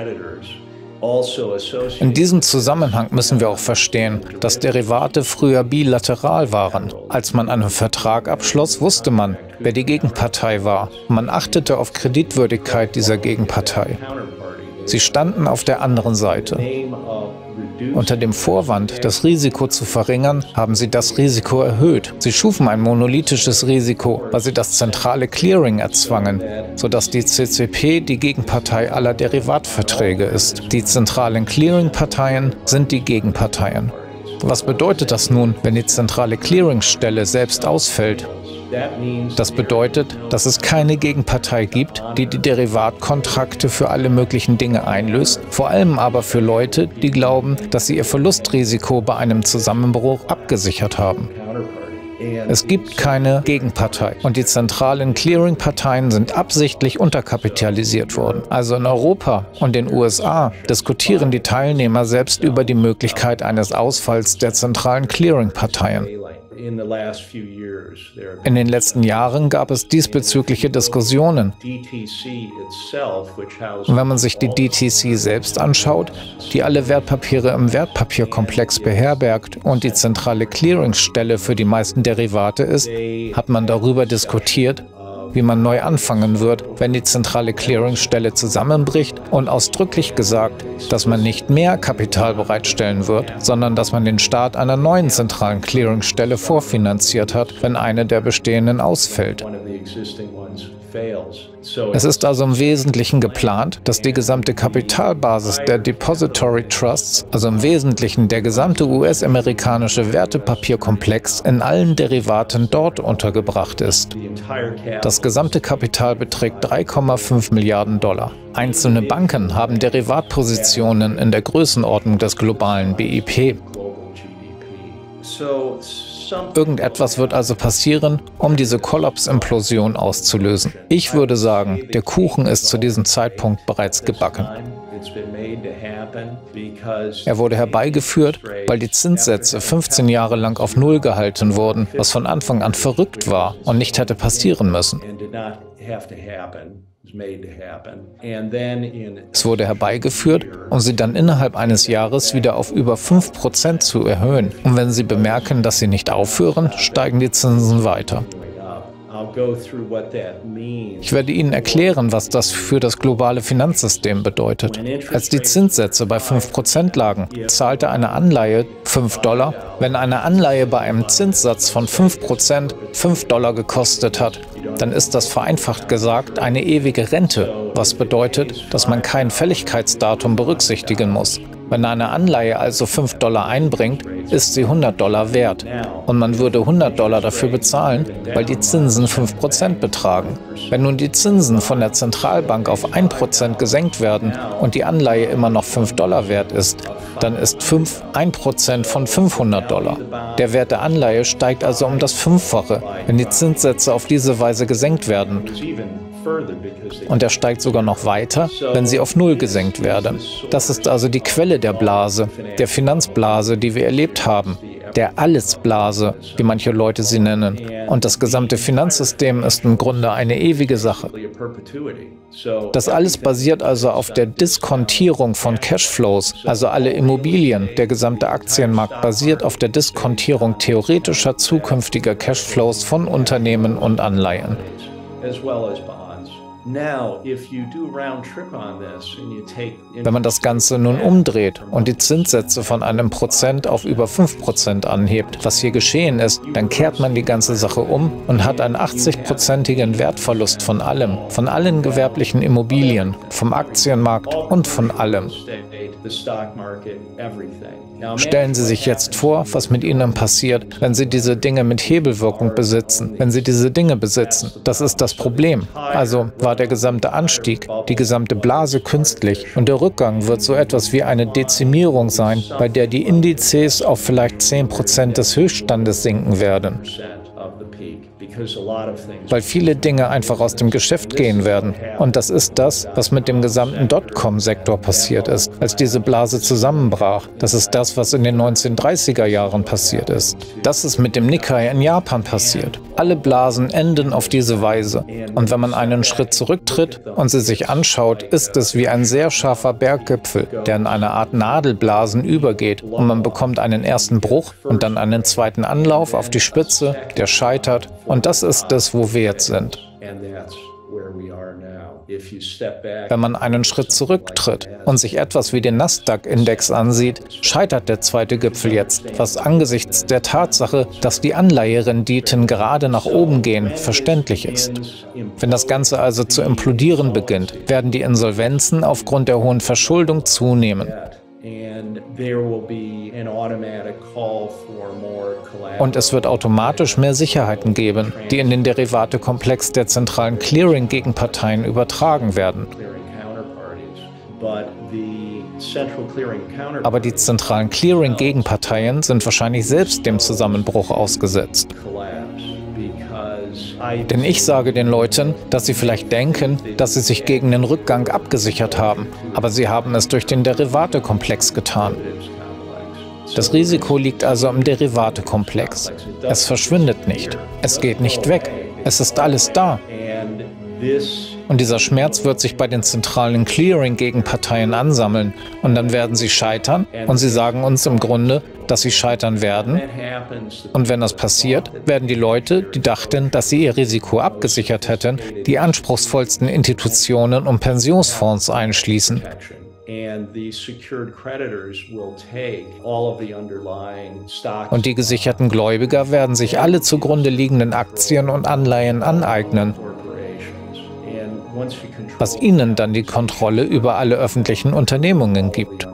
In diesem Zusammenhang müssen wir auch verstehen, dass Derivate früher bilateral waren. Als man einen Vertrag abschloss, wusste man, wer die Gegenpartei war. Man achtete auf Kreditwürdigkeit dieser Gegenpartei. Sie standen auf der anderen Seite. Unter dem Vorwand, das Risiko zu verringern, haben sie das Risiko erhöht. Sie schufen ein monolithisches Risiko, weil sie das zentrale Clearing erzwangen, sodass die C C P die Gegenpartei aller Derivatverträge ist. Die zentralen Clearing-Parteien sind die Gegenparteien. Was bedeutet das nun, wenn die zentrale Clearingstelle selbst ausfällt? Das bedeutet, dass es keine Gegenpartei gibt, die die Derivatkontrakte für alle möglichen Dinge einlöst, vor allem aber für Leute, die glauben, dass sie ihr Verlustrisiko bei einem Zusammenbruch abgesichert haben. Es gibt keine Gegenpartei und die zentralen Clearing-Parteien sind absichtlich unterkapitalisiert worden. Also in Europa und den U S A diskutieren die Teilnehmer selbst über die Möglichkeit eines Ausfalls der zentralen Clearing-Parteien. In den letzten Jahren gab es diesbezügliche Diskussionen. Und wenn man sich die D T C selbst anschaut, die alle Wertpapiere im Wertpapierkomplex beherbergt und die zentrale Clearingstelle für die meisten Derivate ist, hat man darüber diskutiert, wie man neu anfangen wird, wenn die zentrale Clearingstelle zusammenbricht und ausdrücklich gesagt, dass man nicht mehr Kapital bereitstellen wird, sondern dass man den Start einer neuen zentralen Clearingstelle vorfinanziert hat, wenn eine der bestehenden ausfällt. Es ist also im Wesentlichen geplant, dass die gesamte Kapitalbasis der Depository Trusts, also im Wesentlichen der gesamte U S-amerikanische Wertepapierkomplex, in allen Derivaten dort untergebracht ist. Das gesamte Kapital beträgt drei Komma fünf Milliarden Dollar. Einzelne Banken haben Derivatpositionen in der Größenordnung des globalen B I P. Irgendetwas wird also passieren, um diese Kollapsimplosion auszulösen. Ich würde sagen, der Kuchen ist zu diesem Zeitpunkt bereits gebacken. Er wurde herbeigeführt, weil die Zinssätze fünfzehn Jahre lang auf Null gehalten wurden, was von Anfang an verrückt war und nicht hätte passieren müssen. Es wurde herbeigeführt, um sie dann innerhalb eines Jahres wieder auf über fünf Prozent zu erhöhen. Und wenn sie bemerken, dass sie nicht aufhören, steigen die Zinsen weiter. Ich werde Ihnen erklären, was das für das globale Finanzsystem bedeutet. Als die Zinssätze bei fünf Prozent lagen, zahlte eine Anleihe fünf Dollar. Wenn eine Anleihe bei einem Zinssatz von fünf Prozent fünf Dollar gekostet hat, dann ist das vereinfacht gesagt eine ewige Rente, was bedeutet, dass man kein Fälligkeitsdatum berücksichtigen muss. Wenn eine Anleihe also fünf Dollar einbringt, ist sie hundert Dollar wert und man würde hundert Dollar dafür bezahlen, weil die Zinsen fünf Prozent betragen. Wenn nun die Zinsen von der Zentralbank auf ein Prozent gesenkt werden und die Anleihe immer noch fünf Dollar wert ist, dann ist fünf ein Prozent von fünfhundert Dollar. Der Wert der Anleihe steigt also um das Fünffache, wenn die Zinssätze auf diese Weise gesenkt werden. Und er steigt sogar noch weiter, wenn sie auf Null gesenkt werden. Das ist also die Quelle der Blase, der Finanzblase, die wir erlebt haben. Der Allesblase, wie manche Leute sie nennen. Und das gesamte Finanzsystem ist im Grunde eine ewige Sache. Das alles basiert also auf der Diskontierung von Cashflows, also alle Immobilien. Der gesamte Aktienmarkt basiert auf der Diskontierung theoretischer zukünftiger Cashflows von Unternehmen und Anleihen. Wenn man das Ganze nun umdreht und die Zinssätze von einem Prozent auf über fünf Prozent anhebt, was hier geschehen ist, dann kehrt man die ganze Sache um und hat einen achtzig-prozentigen Wertverlust von allem, von allen gewerblichen Immobilien, vom Aktienmarkt und von allem. Stellen Sie sich jetzt vor, was mit Ihnen passiert, wenn Sie diese Dinge mit Hebelwirkung besitzen, wenn Sie diese Dinge besitzen. Das ist das Problem. Also war der gesamte Anstieg, die gesamte Blase künstlich und der Rückgang wird so etwas wie eine Dezimierung sein, bei der die Indizes auf vielleicht zehn Prozent des Höchststandes sinken werden, weil viele Dinge einfach aus dem Geschäft gehen werden. Und das ist das, was mit dem gesamten Dotcom-Sektor passiert ist, als diese Blase zusammenbrach. Das ist das, was in den neunzehnhundertdreißiger Jahren passiert ist. Das ist mit dem Nikkei in Japan passiert. Alle Blasen enden auf diese Weise. Und wenn man einen Schritt zurücktritt und sie sich anschaut, ist es wie ein sehr scharfer Berggipfel, der in eine Art Nadelblasen übergeht. Und man bekommt einen ersten Bruch und dann einen zweiten Anlauf auf die Spitze, der scheitert. Und das ist es, wo wir jetzt sind. Wenn man einen Schritt zurücktritt und sich etwas wie den Nasdaq-Index ansieht, scheitert der zweite Gipfel jetzt, was angesichts der Tatsache, dass die Anleiherenditen gerade nach oben gehen, verständlich ist. Wenn das Ganze also zu implodieren beginnt, werden die Insolvenzen aufgrund der hohen Verschuldung zunehmen. Und es wird automatisch mehr Sicherheiten geben, die in den Derivatekomplex der zentralen Clearing-Gegenparteien übertragen werden. Aber die zentralen Clearing-Gegenparteien sind wahrscheinlich selbst dem Zusammenbruch ausgesetzt. Denn ich sage den Leuten, dass sie vielleicht denken, dass sie sich gegen den Rückgang abgesichert haben, aber sie haben es durch den Derivatekomplex getan. Das Risiko liegt also im Derivatekomplex. Es verschwindet nicht. Es geht nicht weg. Es ist alles da. Und dieser Schmerz wird sich bei den zentralen Clearing-Gegenparteien ansammeln. Und dann werden sie scheitern. Und sie sagen uns im Grunde, dass sie scheitern werden. Und wenn das passiert, werden die Leute, die dachten, dass sie ihr Risiko abgesichert hätten, die anspruchsvollsten Institutionen und Pensionsfonds einschließen. Und die gesicherten Gläubiger werden sich alle zugrunde liegenden Aktien und Anleihen aneignen, was ihnen dann die Kontrolle über alle öffentlichen Unternehmungen gibt.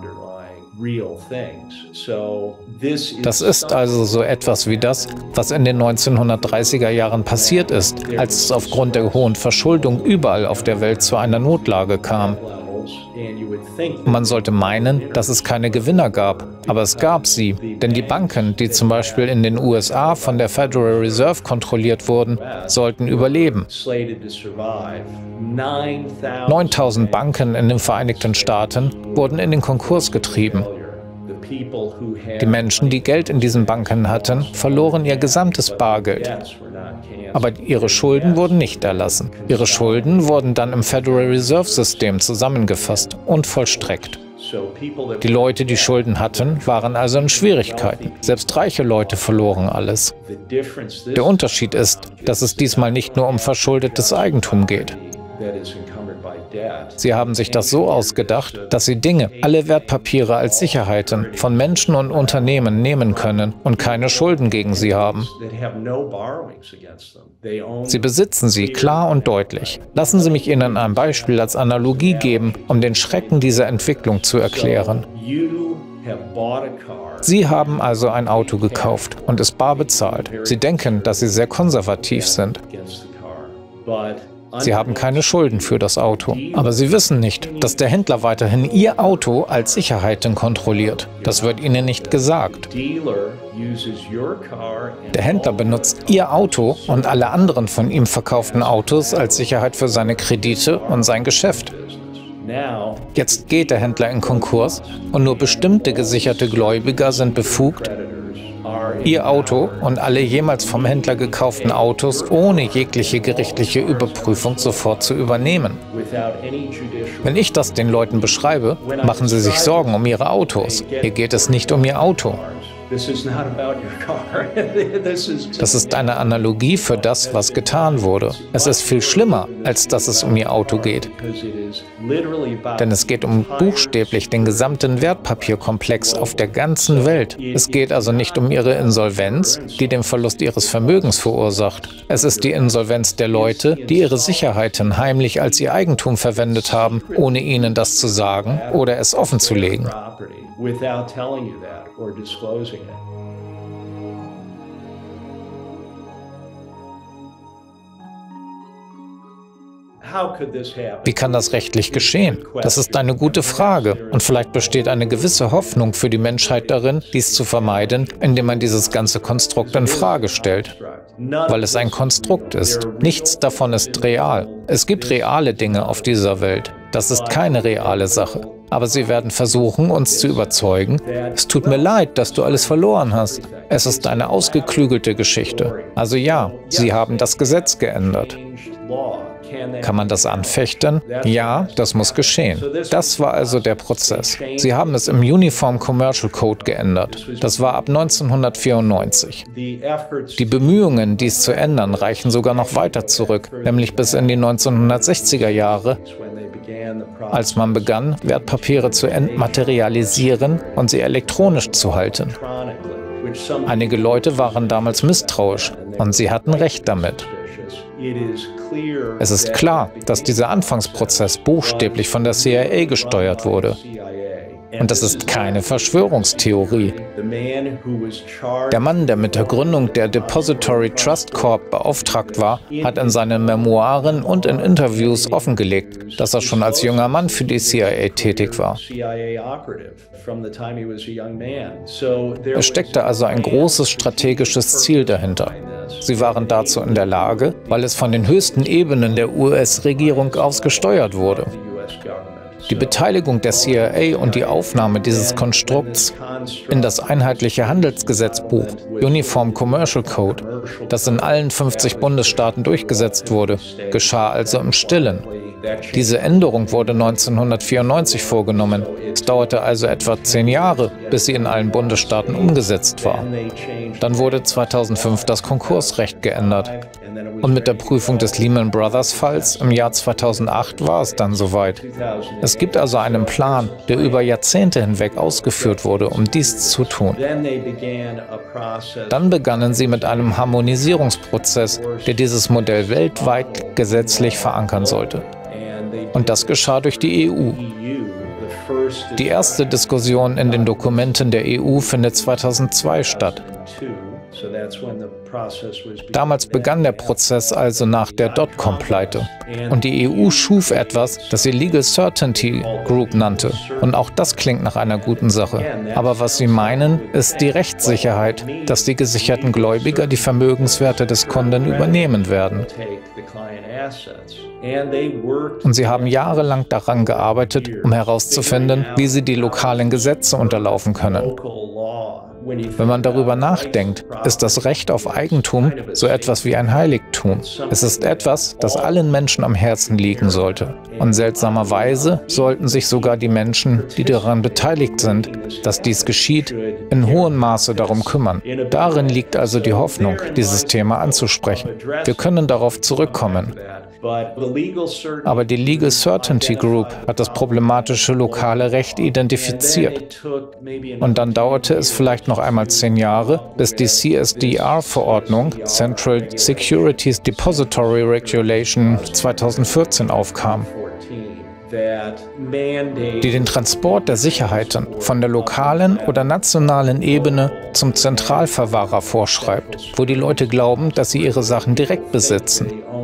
Das ist also so etwas wie das, was in den neunzehnhundertdreißiger Jahren passiert ist, als es aufgrund der hohen Verschuldung überall auf der Welt zu einer Notlage kam. Man sollte meinen, dass es keine Gewinner gab, aber es gab sie, denn die Banken, die zum Beispiel in den U S A von der Federal Reserve kontrolliert wurden, sollten überleben. neuntausend Banken in den Vereinigten Staaten wurden in den Konkurs getrieben. Die Menschen, die Geld in diesen Banken hatten, verloren ihr gesamtes Bargeld. Aber ihre Schulden wurden nicht erlassen. Ihre Schulden wurden dann im Federal Reserve-System zusammengefasst und vollstreckt. Die Leute, die Schulden hatten, waren also in Schwierigkeiten. Selbst reiche Leute verloren alles. Der Unterschied ist, dass es diesmal nicht nur um verschuldetes Eigentum geht. Sie haben sich das so ausgedacht, dass sie Dinge, alle Wertpapiere als Sicherheiten von Menschen und Unternehmen nehmen können und keine Schulden gegen sie haben. Sie besitzen sie klar und deutlich. Lassen Sie mich Ihnen ein Beispiel als Analogie geben, um den Schrecken dieser Entwicklung zu erklären. Sie haben also ein Auto gekauft und es bar bezahlt. Sie denken, dass Sie sehr konservativ sind. Sie haben keine Schulden für das Auto. Aber Sie wissen nicht, dass der Händler weiterhin Ihr Auto als Sicherheiten kontrolliert. Das wird Ihnen nicht gesagt. Der Händler benutzt Ihr Auto und alle anderen von ihm verkauften Autos als Sicherheit für seine Kredite und sein Geschäft. Jetzt geht der Händler in Konkurs und nur bestimmte gesicherte Gläubiger sind befugt, Ihr Auto und alle jemals vom Händler gekauften Autos ohne jegliche gerichtliche Überprüfung sofort zu übernehmen. Wenn ich das den Leuten beschreibe, machen sie sich Sorgen um ihre Autos. Hier geht es nicht um ihr Auto. Das ist eine Analogie für das, was getan wurde. Es ist viel schlimmer, als dass es um Ihr Auto geht. Denn es geht um buchstäblich den gesamten Wertpapierkomplex auf der ganzen Welt. Es geht also nicht um Ihre Insolvenz, die den Verlust Ihres Vermögens verursacht. Es ist die Insolvenz der Leute, die ihre Sicherheiten heimlich als ihr Eigentum verwendet haben, ohne Ihnen das zu sagen oder es offenzulegen. Wie kann das rechtlich geschehen? Das ist eine gute Frage und vielleicht besteht eine gewisse Hoffnung für die Menschheit darin, dies zu vermeiden, indem man dieses ganze Konstrukt in Frage stellt. Weil es ein Konstrukt ist. Nichts davon ist real. Es gibt reale Dinge auf dieser Welt. Das ist keine reale Sache. Aber sie werden versuchen, uns zu überzeugen, es tut mir leid, dass du alles verloren hast. Es ist eine ausgeklügelte Geschichte. Also ja, sie haben das Gesetz geändert. Kann man das anfechten? Ja, das muss geschehen. Das war also der Prozess. Sie haben es im Uniform Commercial Code geändert. Das war ab neunzehnhundertvierundneunzig. Die Bemühungen, dies zu ändern, reichen sogar noch weiter zurück, nämlich bis in die neunzehnhundertsechziger Jahre, als man begann, Wertpapiere zu entmaterialisieren und sie elektronisch zu halten. Einige Leute waren damals misstrauisch und sie hatten recht damit. Es ist klar, dass dieser Anfangsprozess buchstäblich von der C I A gesteuert wurde. Und das ist keine Verschwörungstheorie. Der Mann, der mit der Gründung der Depository Trust Corp beauftragt war, hat in seinen Memoiren und in Interviews offengelegt, dass er schon als junger Mann für die C I A tätig war. Es steckte also ein großes strategisches Ziel dahinter. Sie waren dazu in der Lage, weil es von den höchsten Ebenen der U S-Regierung aus gesteuert wurde. Die Beteiligung der C I A und die Aufnahme dieses Konstrukts in das einheitliche Handelsgesetzbuch, Uniform Commercial Code, das in allen fünfzig Bundesstaaten durchgesetzt wurde, geschah also im Stillen. Diese Änderung wurde neunzehnhundertvierundneunzig vorgenommen. Es dauerte also etwa zehn Jahre, bis sie in allen Bundesstaaten umgesetzt war. Dann wurde zweitausendfünf das Konkursrecht geändert. Und mit der Prüfung des Lehman Brothers Falls im Jahr zweitausendacht war es dann soweit. Es gibt also einen Plan, der über Jahrzehnte hinweg ausgeführt wurde, um dies zu tun. Dann begannen sie mit einem Harmonisierungsprozess, der dieses Modell weltweit gesetzlich verankern sollte. Und das geschah durch die E U. Die erste Diskussion in den Dokumenten der E U findet zweitausendzwei statt. Damals begann der Prozess also nach der Dotcom-Pleite. Und die E U schuf etwas, das sie Legal Certainty Group nannte. Und auch das klingt nach einer guten Sache. Aber was sie meinen, ist die Rechtssicherheit, dass die gesicherten Gläubiger die Vermögenswerte des Kunden übernehmen werden. Und sie haben jahrelang daran gearbeitet, um herauszufinden, wie sie die lokalen Gesetze unterlaufen können. Wenn man darüber nachdenkt, ist das Recht auf Eigentum so etwas wie ein Heiligtum. Es ist etwas, das allen Menschen am Herzen liegen sollte. Und seltsamerweise sollten sich sogar die Menschen, die daran beteiligt sind, dass dies geschieht, in hohem Maße darum kümmern. Darin liegt also die Hoffnung, dieses Thema anzusprechen. Wir können darauf zurückkommen. Aber die Legal Certainty Group hat das problematische lokale Recht identifiziert. Und dann dauerte es vielleicht noch einmal zehn Jahre, bis die C S D R-Verordnung, Central Securities Depository Regulation zweitausendvierzehn, aufkam, die den Transport der Sicherheiten von der lokalen oder nationalen Ebene zum Zentralverwahrer vorschreibt, wo die Leute glauben, dass sie ihre Sachen direkt besitzen.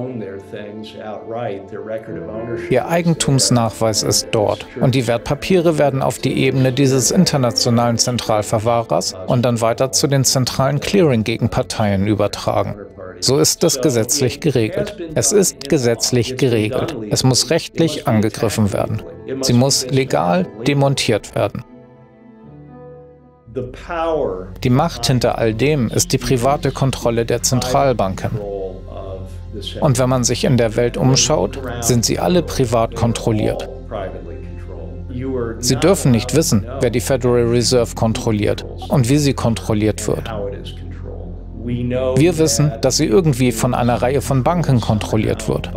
Ihr Eigentumsnachweis ist dort und die Wertpapiere werden auf die Ebene dieses internationalen Zentralverwahrers und dann weiter zu den zentralen Clearing-Gegenparteien übertragen. So ist es gesetzlich geregelt. Es ist gesetzlich geregelt. Es muss rechtlich angegriffen werden. Sie muss legal demontiert werden. Die Macht hinter all dem ist die private Kontrolle der Zentralbanken. Und wenn man sich in der Welt umschaut, sind sie alle privat kontrolliert. Sie dürfen nicht wissen, wer die Federal Reserve kontrolliert und wie sie kontrolliert wird. Wir wissen, dass sie irgendwie von einer Reihe von Banken kontrolliert wird.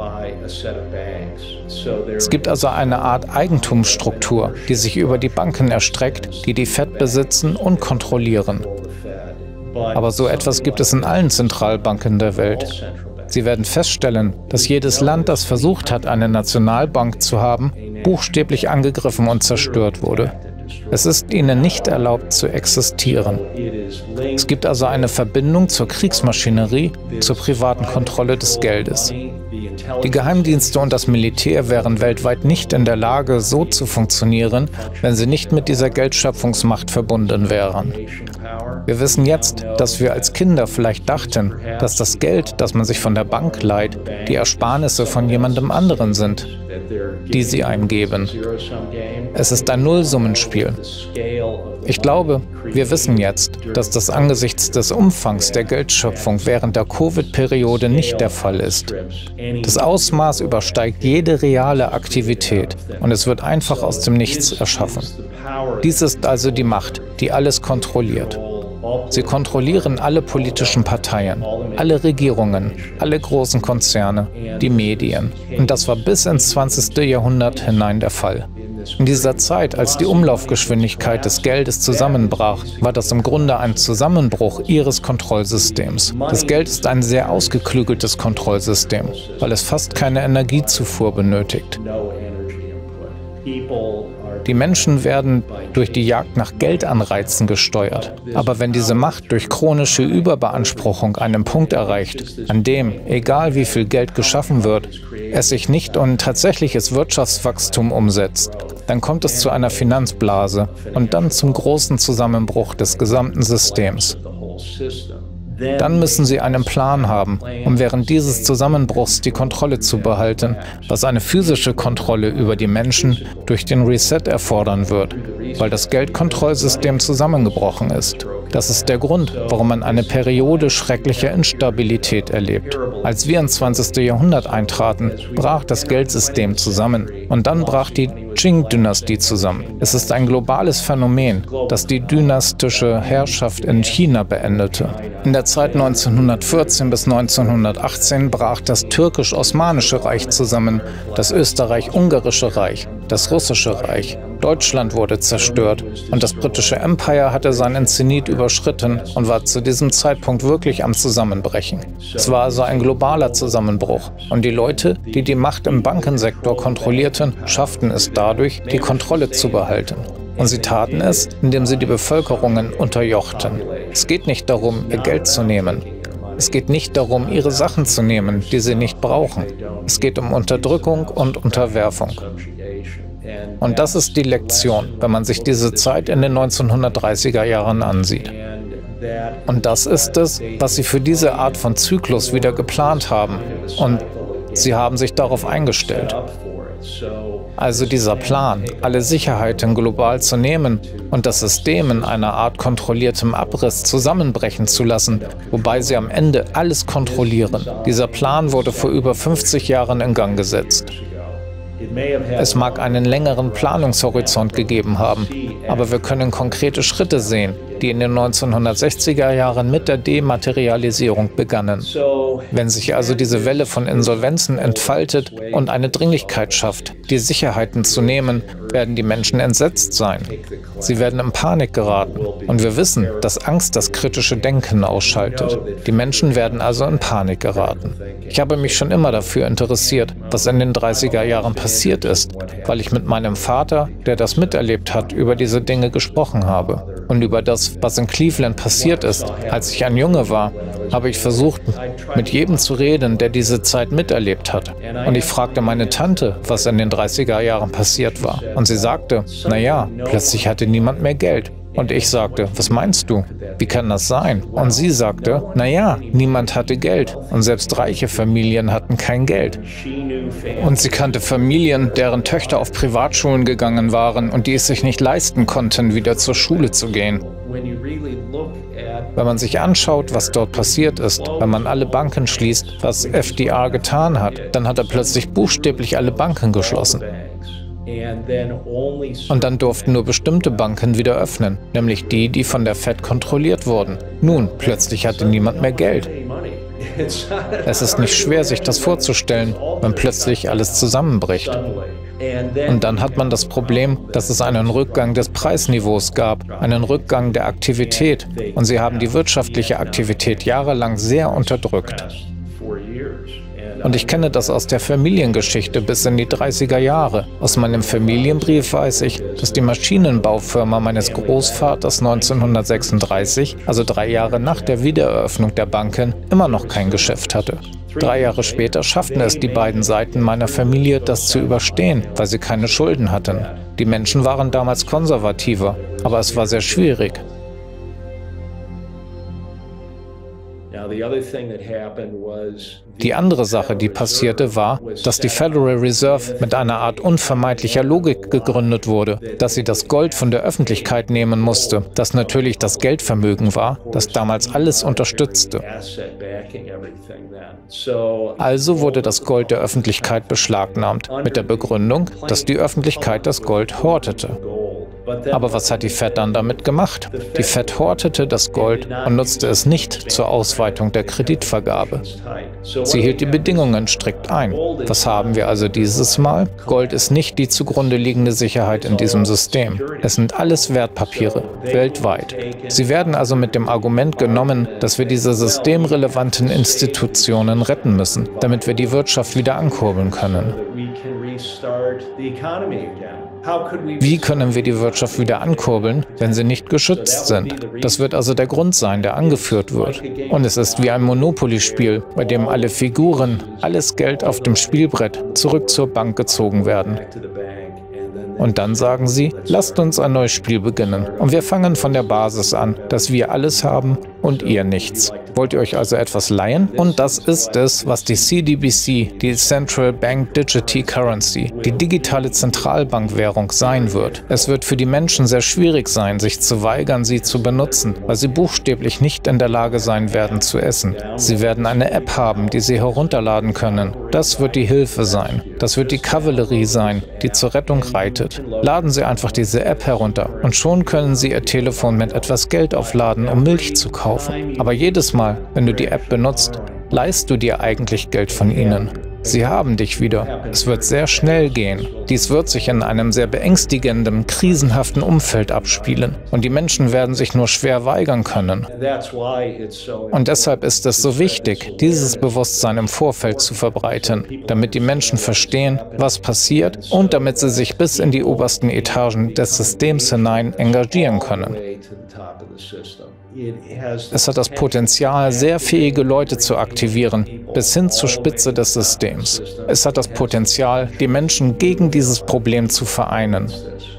Es gibt also eine Art Eigentumsstruktur, die sich über die Banken erstreckt, die die Fed besitzen und kontrollieren. Aber so etwas gibt es in allen Zentralbanken der Welt. Sie werden feststellen, dass jedes Land, das versucht hat, eine Nationalbank zu haben, buchstäblich angegriffen und zerstört wurde. Es ist ihnen nicht erlaubt zu existieren. Es gibt also eine Verbindung zur Kriegsmaschinerie, zur privaten Kontrolle des Geldes. Die Geheimdienste und das Militär wären weltweit nicht in der Lage, so zu funktionieren, wenn sie nicht mit dieser Geldschöpfungsmacht verbunden wären. Wir wissen jetzt, dass wir als Kinder vielleicht dachten, dass das Geld, das man sich von der Bank leiht, die Ersparnisse von jemandem anderen sind, die sie einem geben. Es ist ein Nullsummenspiel. Ich glaube, wir wissen jetzt, dass das angesichts des Umfangs der Geldschöpfung während der Covid-Periode nicht der Fall ist. Das Ausmaß übersteigt jede reale Aktivität und es wird einfach aus dem Nichts erschaffen. Dies ist also die Macht, die alles kontrolliert. Sie kontrollieren alle politischen Parteien, alle Regierungen, alle großen Konzerne, die Medien. Und das war bis ins zwanzigste Jahrhundert hinein der Fall. In dieser Zeit, als die Umlaufgeschwindigkeit des Geldes zusammenbrach, war das im Grunde ein Zusammenbruch ihres Kontrollsystems. Das Geld ist ein sehr ausgeklügeltes Kontrollsystem, weil es fast keine Energiezufuhr benötigt. Die Menschen werden durch die Jagd nach Geldanreizen gesteuert. Aber wenn diese Macht durch chronische Überbeanspruchung einen Punkt erreicht, an dem, egal wie viel Geld geschaffen wird, es sich nicht in tatsächliches Wirtschaftswachstum umsetzt, dann kommt es zu einer Finanzblase und dann zum großen Zusammenbruch des gesamten Systems. Dann müssen sie einen Plan haben, um während dieses Zusammenbruchs die Kontrolle zu behalten, was eine physische Kontrolle über die Menschen durch den Reset erfordern wird, weil das Geldkontrollsystem zusammengebrochen ist. Das ist der Grund, warum man eine Periode schrecklicher Instabilität erlebt. Als wir ins zwanzigste Jahrhundert eintraten, brach das Geldsystem zusammen und dann brach die Qing-Dynastie zusammen. Es ist ein globales Phänomen, das die dynastische Herrschaft in China beendete. In der Zeit neunzehnhundertvierzehn bis neunzehnhundertachtzehn brach das türkisch-osmanische Reich zusammen, das österreich-ungarische Reich, das russische Reich. Deutschland wurde zerstört und das britische Empire hatte seinen Zenit überschritten und war zu diesem Zeitpunkt wirklich am Zusammenbrechen. Es war also ein globaler Zusammenbruch und die Leute, die die Macht im Bankensektor kontrollierten, schafften es dadurch, die Kontrolle zu behalten. Und sie taten es, indem sie die Bevölkerungen unterjochten. Es geht nicht darum, ihr Geld zu nehmen. Es geht nicht darum, ihre Sachen zu nehmen, die sie nicht brauchen. Es geht um Unterdrückung und Unterwerfung. Und das ist die Lektion, wenn man sich diese Zeit in den neunzehnhundertdreißiger Jahren ansieht. Und das ist es, was sie für diese Art von Zyklus wieder geplant haben. Und sie haben sich darauf eingestellt. Also dieser Plan, alle Sicherheiten global zu nehmen und das System in einer Art kontrolliertem Abriss zusammenbrechen zu lassen, wobei sie am Ende alles kontrollieren. Dieser Plan wurde vor über fünfzig Jahren in Gang gesetzt. Es mag einen längeren Planungshorizont gegeben haben, aber wir können konkrete Schritte sehen, die in den neunzehnhundertsechziger Jahren mit der Dematerialisierung begannen. Wenn sich also diese Welle von Insolvenzen entfaltet und eine Dringlichkeit schafft, die Sicherheiten zu nehmen, werden die Menschen entsetzt sein. Sie werden in Panik geraten. Und wir wissen, dass Angst das kritische Denken ausschaltet. Die Menschen werden also in Panik geraten. Ich habe mich schon immer dafür interessiert, was in den dreißiger Jahren passiert ist, weil ich mit meinem Vater, der das miterlebt hat, über diese Dinge gesprochen habe. Und über das, was in Cleveland passiert ist, als ich ein Junge war, habe ich versucht, mit jedem zu reden, der diese Zeit miterlebt hat. Und ich fragte meine Tante, was in den dreißiger Jahren passiert war. Und sie sagte, naja, plötzlich hatte niemand mehr Geld. Und ich sagte, was meinst du? Wie kann das sein? Und sie sagte, naja, niemand hatte Geld. Und selbst reiche Familien hatten kein Geld. Und sie kannte Familien, deren Töchter auf Privatschulen gegangen waren und die es sich nicht leisten konnten, wieder zur Schule zu gehen. Wenn man sich anschaut, was dort passiert ist, wenn man alle Banken schließt, was F D R getan hat, dann hat er plötzlich buchstäblich alle Banken geschlossen. Und dann durften nur bestimmte Banken wieder öffnen, nämlich die, die von der Fed kontrolliert wurden. Nun, plötzlich hatte niemand mehr Geld. Es ist nicht schwer, sich das vorzustellen, wenn plötzlich alles zusammenbricht. Und dann hat man das Problem, dass es einen Rückgang des Preisniveaus gab, einen Rückgang der Aktivität. Und sie haben die wirtschaftliche Aktivität jahrelang sehr unterdrückt. Und ich kenne das aus der Familiengeschichte bis in die dreißiger Jahre. Aus meinem Familienbrief weiß ich, dass die Maschinenbaufirma meines Großvaters neunzehnhundertsechsunddreißig, also drei Jahre nach der Wiedereröffnung der Banken, immer noch kein Geschäft hatte. Drei Jahre später schafften es die beiden Seiten meiner Familie, das zu überstehen, weil sie keine Schulden hatten. Die Menschen waren damals konservativer, aber es war sehr schwierig. Die andere Sache, die passierte, war, dass die Federal Reserve mit einer Art unvermeidlicher Logik gegründet wurde, dass sie das Gold von der Öffentlichkeit nehmen musste, das natürlich das Geldvermögen war, das damals alles unterstützte. Also wurde das Gold der Öffentlichkeit beschlagnahmt, mit der Begründung, dass die Öffentlichkeit das Gold hortete. Aber was hat die Fed dann damit gemacht? Die Fed hortete das Gold und nutzte es nicht zur Ausweitung der Kreditvergabe. Sie hielt die Bedingungen strikt ein. Was haben wir also dieses Mal? Gold ist nicht die zugrunde liegende Sicherheit in diesem System. Es sind alles Wertpapiere, weltweit. Sie werden also mit dem Argument genommen, dass wir diese systemrelevanten Institutionen retten müssen, damit wir die Wirtschaft wieder ankurbeln können. Wie können wir die Wirtschaft wieder ankurbeln, wenn sie nicht geschützt sind? Das wird also der Grund sein, der angeführt wird. Und es ist wie ein Monopoly-Spiel, bei dem alle Figuren, alles Geld auf dem Spielbrett zurück zur Bank gezogen werden. Und dann sagen sie, lasst uns ein neues Spiel beginnen. Und wir fangen von der Basis an, dass wir alles haben und ihr nichts. Wollt ihr euch also etwas leihen? Und das ist es, was die C D B C, die Central Bank Digital Currency, die digitale Zentralbankwährung sein wird. Es wird für die Menschen sehr schwierig sein, sich zu weigern, sie zu benutzen, weil sie buchstäblich nicht in der Lage sein werden zu essen. Sie werden eine App haben, die sie herunterladen können. Das wird die Hilfe sein. Das wird die Kavallerie sein, die zur Rettung reitet. Laden Sie einfach diese App herunter und schon können Sie Ihr Telefon mit etwas Geld aufladen, um Milch zu kaufen. Aber jedes Mal, wenn du die App benutzt, leihst du dir eigentlich Geld von ihnen. Sie haben dich wieder. Es wird sehr schnell gehen. Dies wird sich in einem sehr beängstigenden, krisenhaften Umfeld abspielen. Und die Menschen werden sich nur schwer weigern können. Und deshalb ist es so wichtig, dieses Bewusstsein im Vorfeld zu verbreiten, damit die Menschen verstehen, was passiert und damit sie sich bis in die obersten Etagen des Systems hinein engagieren können. Es hat das Potenzial, sehr fähige Leute zu aktivieren, bis hin zur Spitze des Systems. Es hat das Potenzial, die Menschen gegen dieses Problem zu vereinen.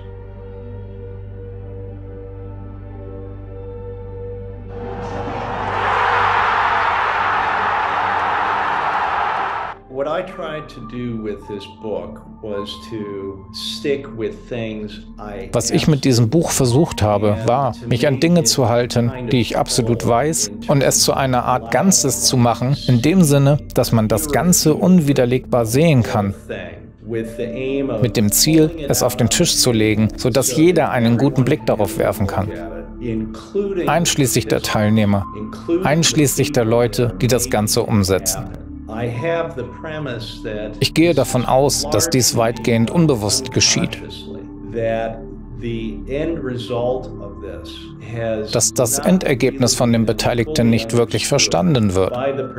What I tried to do with this book was to stick with things I Was ich mit diesem Buch versucht habe, war, mich an Dinge zu halten, die ich absolut weiß, und es zu einer Art Ganzes zu machen, in dem Sinne, dass man das Ganze unwiderlegbar sehen kann. Mit dem Ziel, es auf den Tisch zu legen, sodass jeder einen guten Blick darauf werfen kann. Einschließlich der Teilnehmer, einschließlich der Leute, die das Ganze umsetzen. Ich gehe davon aus, dass dies weitgehend unbewusst geschieht. Dass das Endergebnis von den Beteiligten nicht wirklich verstanden wird.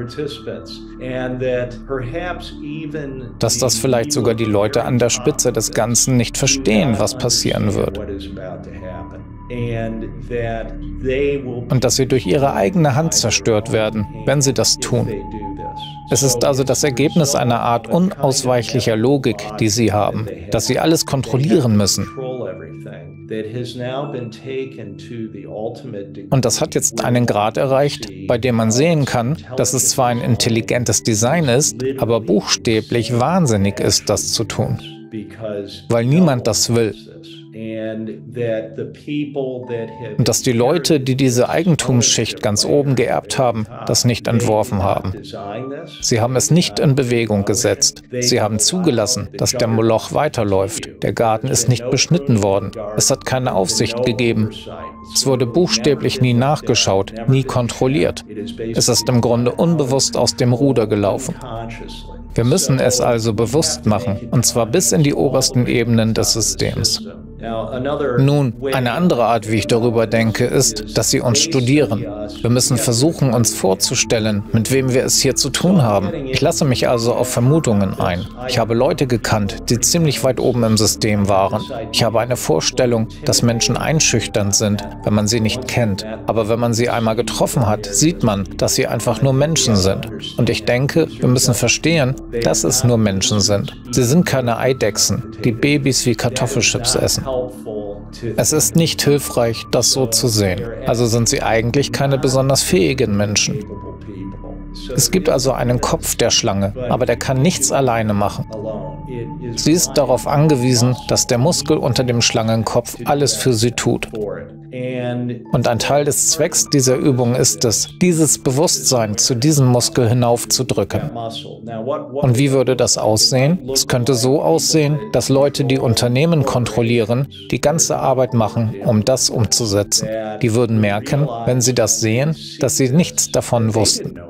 Dass das vielleicht sogar die Leute an der Spitze des Ganzen nicht verstehen, was passieren wird. Und dass sie durch ihre eigene Hand zerstört werden, wenn sie das tun. Es ist also das Ergebnis einer Art unausweichlicher Logik, die sie haben, dass sie alles kontrollieren müssen. Und das hat jetzt einen Grad erreicht, bei dem man sehen kann, dass es zwar ein intelligentes Design ist, aber buchstäblich wahnsinnig ist, das zu tun. Weil niemand das will. Und dass die Leute, die diese Eigentumsschicht ganz oben geerbt haben, das nicht entworfen haben. Sie haben es nicht in Bewegung gesetzt. Sie haben zugelassen, dass der Moloch weiterläuft. Der Garten ist nicht beschnitten worden. Es hat keine Aufsicht gegeben. Es wurde buchstäblich nie nachgeschaut, nie kontrolliert. Es ist im Grunde unbewusst aus dem Ruder gelaufen. Wir müssen es also bewusst machen, und zwar bis in die obersten Ebenen des Systems. Nun, eine andere Art, wie ich darüber denke, ist, dass sie uns studieren. Wir müssen versuchen, uns vorzustellen, mit wem wir es hier zu tun haben. Ich lasse mich also auf Vermutungen ein. Ich habe Leute gekannt, die ziemlich weit oben im System waren. Ich habe eine Vorstellung, dass Menschen einschüchternd sind, wenn man sie nicht kennt. Aber wenn man sie einmal getroffen hat, sieht man, dass sie einfach nur Menschen sind. Und ich denke, wir müssen verstehen, dass es nur Menschen sind. Sie sind keine Eidechsen, die Babys wie Kartoffelchips essen. Es ist nicht hilfreich, das so zu sehen. Also sind sie eigentlich keine besonders fähigen Menschen. Es gibt also einen Kopf der Schlange, aber der kann nichts alleine machen. Sie ist darauf angewiesen, dass der Muskel unter dem Schlangenkopf alles für sie tut. Und ein Teil des Zwecks dieser Übung ist es, dieses Bewusstsein zu diesem Muskel hinaufzudrücken. Und wie würde das aussehen? Es könnte so aussehen, dass Leute, die Unternehmen kontrollieren, die ganze Arbeit machen, um das umzusetzen. Die würden merken, wenn sie das sehen, dass sie nichts davon wussten.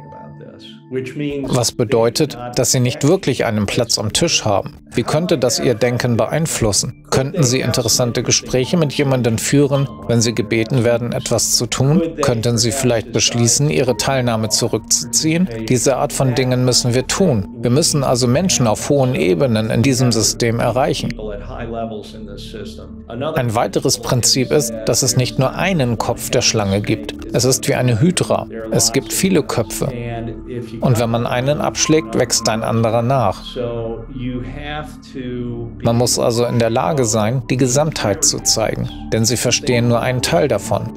Was bedeutet, dass sie nicht wirklich einen Platz am Tisch haben. Wie könnte das ihr Denken beeinflussen? Könnten sie interessante Gespräche mit jemandem führen, wenn sie gebeten werden, etwas zu tun? Könnten sie vielleicht beschließen, ihre Teilnahme zurückzuziehen? Diese Art von Dingen müssen wir tun. Wir müssen also Menschen auf hohen Ebenen in diesem System erreichen. Ein weiteres Prinzip ist, dass es nicht nur einen Kopf der Schlange gibt. Es ist wie eine Hydra. Es gibt viele Köpfe. Und wenn man einen abschlägt, wächst ein anderer nach. Man muss also in der Lage sein, die Gesamtheit zu zeigen, denn sie verstehen nur einen Teil davon.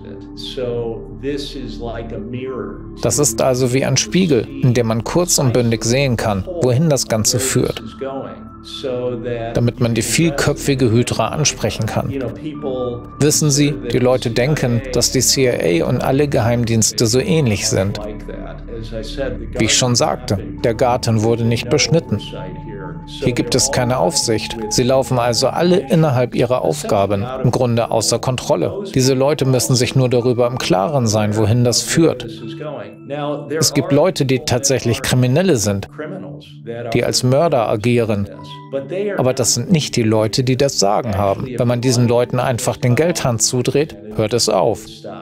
Das ist also wie ein Spiegel, in dem man kurz und bündig sehen kann, wohin das Ganze führt, damit man die vielköpfige Hydra ansprechen kann. Wissen Sie, die Leute denken, dass die C I A und alle Geheimdienste so ähnlich sind. Wie ich schon sagte, der Garten wurde nicht beschnitten. Hier gibt es keine Aufsicht. Sie laufen also alle innerhalb ihrer Aufgaben, im Grunde außer Kontrolle. Diese Leute müssen sich nur darüber im Klaren sein, wohin das führt. Es gibt Leute, die tatsächlich Kriminelle sind, die als Mörder agieren. Aber das sind nicht die Leute, die das Sagen haben. Wenn man diesen Leuten einfach den Geldhahn zudreht, hört es auf.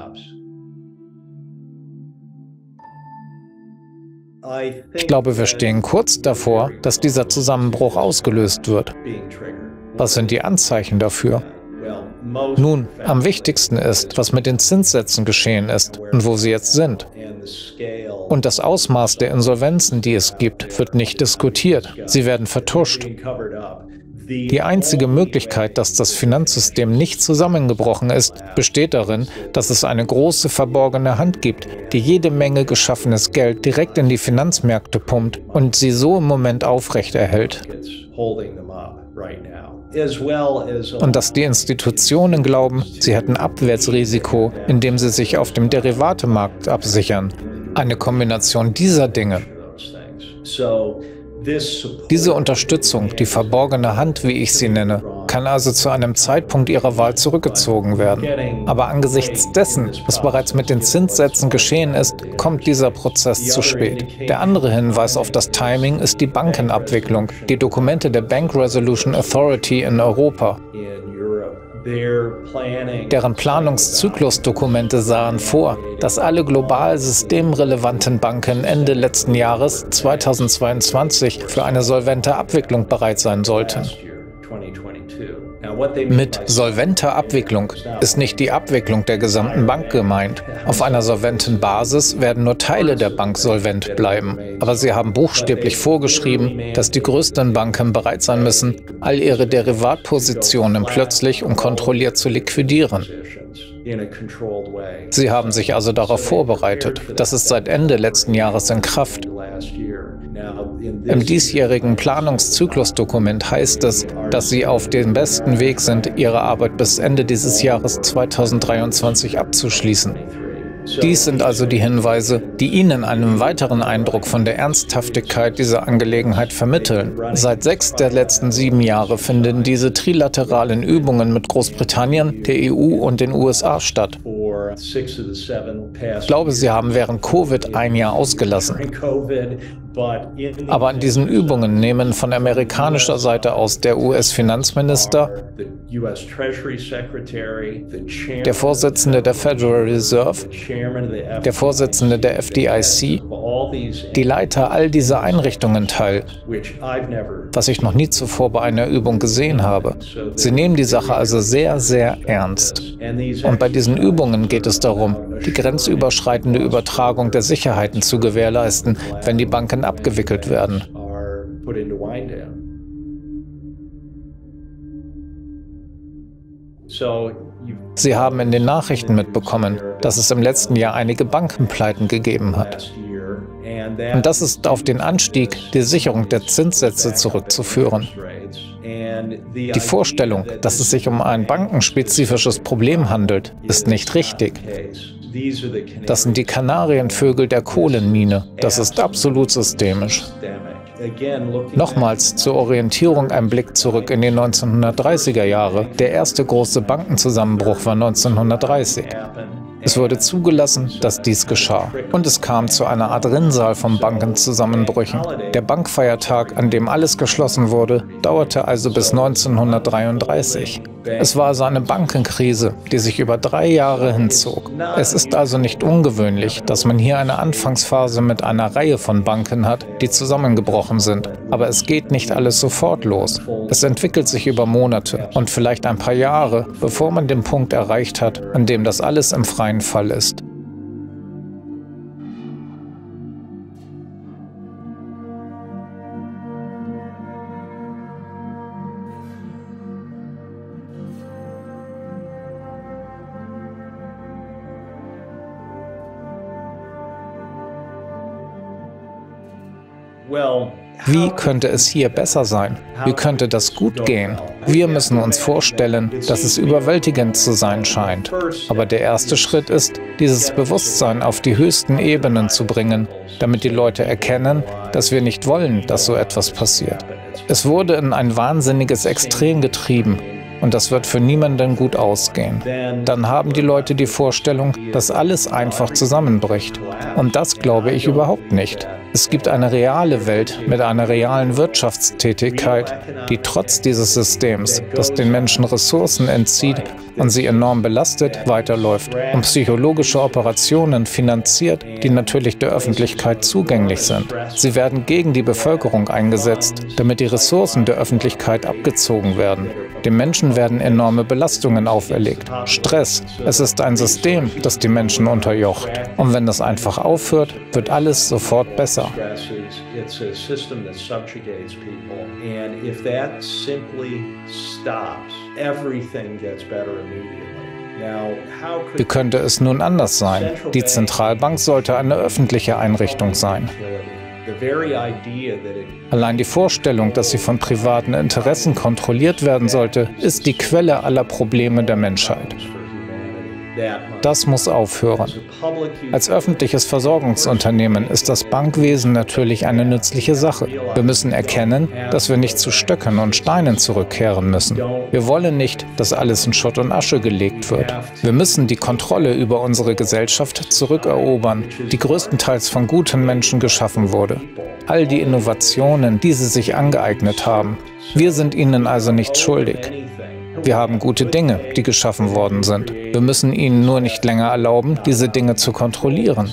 Ich glaube, wir stehen kurz davor, dass dieser Zusammenbruch ausgelöst wird. Was sind die Anzeichen dafür? Nun, am wichtigsten ist, was mit den Zinssätzen geschehen ist und wo sie jetzt sind. Und das Ausmaß der Insolvenzen, die es gibt, wird nicht diskutiert. Sie werden vertuscht. Die einzige Möglichkeit, dass das Finanzsystem nicht zusammengebrochen ist, besteht darin, dass es eine große verborgene Hand gibt, die jede Menge geschaffenes Geld direkt in die Finanzmärkte pumpt und sie so im Moment aufrechterhält. Und dass die Institutionen glauben, sie hätten Abwärtsrisiko, indem sie sich auf dem Derivatemarkt absichern. Eine Kombination dieser Dinge. Diese Unterstützung, die verborgene Hand, wie ich sie nenne, kann also zu einem Zeitpunkt ihrer Wahl zurückgezogen werden. Aber angesichts dessen, was bereits mit den Zinssätzen geschehen ist, kommt dieser Prozess zu spät. Der andere Hinweis auf das Timing ist die Bankenabwicklung, die Dokumente der Bank Resolution Authority in Europa. Deren Planungszyklusdokumente sahen vor, dass alle global systemrelevanten Banken Ende letzten Jahres zweitausendzweiundzwanzig für eine solvente Abwicklung bereit sein sollten. Mit solventer Abwicklung ist nicht die Abwicklung der gesamten Bank gemeint. Auf einer solventen Basis werden nur Teile der Bank solvent bleiben. Aber sie haben buchstäblich vorgeschrieben, dass die größten Banken bereit sein müssen, all ihre Derivatpositionen plötzlich und kontrolliert zu liquidieren. Sie haben sich also darauf vorbereitet. Das ist seit Ende letzten Jahres in Kraft. Im diesjährigen Planungszyklusdokument heißt es, dass sie auf dem besten Weg sind, ihre Arbeit bis Ende dieses Jahres zweitausenddreiundzwanzig abzuschließen. Dies sind also die Hinweise, die Ihnen einen weiteren Eindruck von der Ernsthaftigkeit dieser Angelegenheit vermitteln. Seit sechs der letzten sieben Jahre finden diese trilateralen Übungen mit Großbritannien, der E U und den U S A statt. Ich glaube, Sie haben während Covid ein Jahr ausgelassen. Aber an diesen Übungen nehmen von amerikanischer Seite aus der U S-Finanzminister, der Vorsitzende der Federal Reserve, der Vorsitzende der F D I C, die Leiter all dieser Einrichtungen teil, was ich noch nie zuvor bei einer Übung gesehen habe. Sie nehmen die Sache also sehr, sehr ernst. Und bei diesen Übungen geht es darum, die grenzüberschreitende Übertragung der Sicherheiten zu gewährleisten, wenn die Banken abgewickelt werden. Sie haben in den Nachrichten mitbekommen, dass es im letzten Jahr einige Bankenpleiten gegeben hat. Und das ist auf den Anstieg der Sicherung der Zinssätze zurückzuführen. Die Vorstellung, dass es sich um ein bankenspezifisches Problem handelt, ist nicht richtig. Das sind die Kanarienvögel der Kohlenmine. Das ist absolut systemisch. Nochmals zur Orientierung ein Blick zurück in die neunzehnhundertdreißiger Jahre. Der erste große Bankenzusammenbruch war neunzehnhundertdreißig. Es wurde zugelassen, dass dies geschah. Und es kam zu einer Art Rinnsal von Bankenzusammenbrüchen. Der Bankfeiertag, an dem alles geschlossen wurde, dauerte also bis neunzehnhundertdreiunddreißig. Es war also eine Bankenkrise, die sich über drei Jahre hinzog. Es ist also nicht ungewöhnlich, dass man hier eine Anfangsphase mit einer Reihe von Banken hat, die zusammengebrochen sind. Aber es geht nicht alles sofort los. Es entwickelt sich über Monate und vielleicht ein paar Jahre, bevor man den Punkt erreicht hat, an dem das alles im freien Fall ist. Wie könnte es hier besser sein? Wie könnte das gut gehen? Wir müssen uns vorstellen, dass es überwältigend zu sein scheint. Aber der erste Schritt ist, dieses Bewusstsein auf die höchsten Ebenen zu bringen, damit die Leute erkennen, dass wir nicht wollen, dass so etwas passiert. Es wurde in ein wahnsinniges Extrem getrieben. Und das wird für niemanden gut ausgehen. Dann haben die Leute die Vorstellung, dass alles einfach zusammenbricht. Und das glaube ich überhaupt nicht. Es gibt eine reale Welt mit einer realen Wirtschaftstätigkeit, die trotz dieses Systems, das den Menschen Ressourcen entzieht und sie enorm belastet, weiterläuft und psychologische Operationen finanziert, die natürlich der Öffentlichkeit zugänglich sind. Sie werden gegen die Bevölkerung eingesetzt, damit die Ressourcen der Öffentlichkeit abgezogen werden. Den Menschen werden enorme Belastungen auferlegt. Stress. Es ist ein System, das die Menschen unterjocht. Und wenn das einfach aufhört, wird alles sofort besser. Wie könnte es nun anders sein? Die Zentralbank sollte eine öffentliche Einrichtung sein. Allein die Vorstellung, dass sie von privaten Interessen kontrolliert werden sollte, ist die Quelle aller Probleme der Menschheit. Das muss aufhören. Als öffentliches Versorgungsunternehmen ist das Bankwesen natürlich eine nützliche Sache. Wir müssen erkennen, dass wir nicht zu Stöcken und Steinen zurückkehren müssen. Wir wollen nicht, dass alles in Schutt und Asche gelegt wird. Wir müssen die Kontrolle über unsere Gesellschaft zurückerobern, die größtenteils von guten Menschen geschaffen wurde. All die Innovationen, die sie sich angeeignet haben. Wir sind ihnen also nicht schuldig. Wir haben gute Dinge, die geschaffen worden sind. Wir müssen ihnen nur nicht länger erlauben, diese Dinge zu kontrollieren.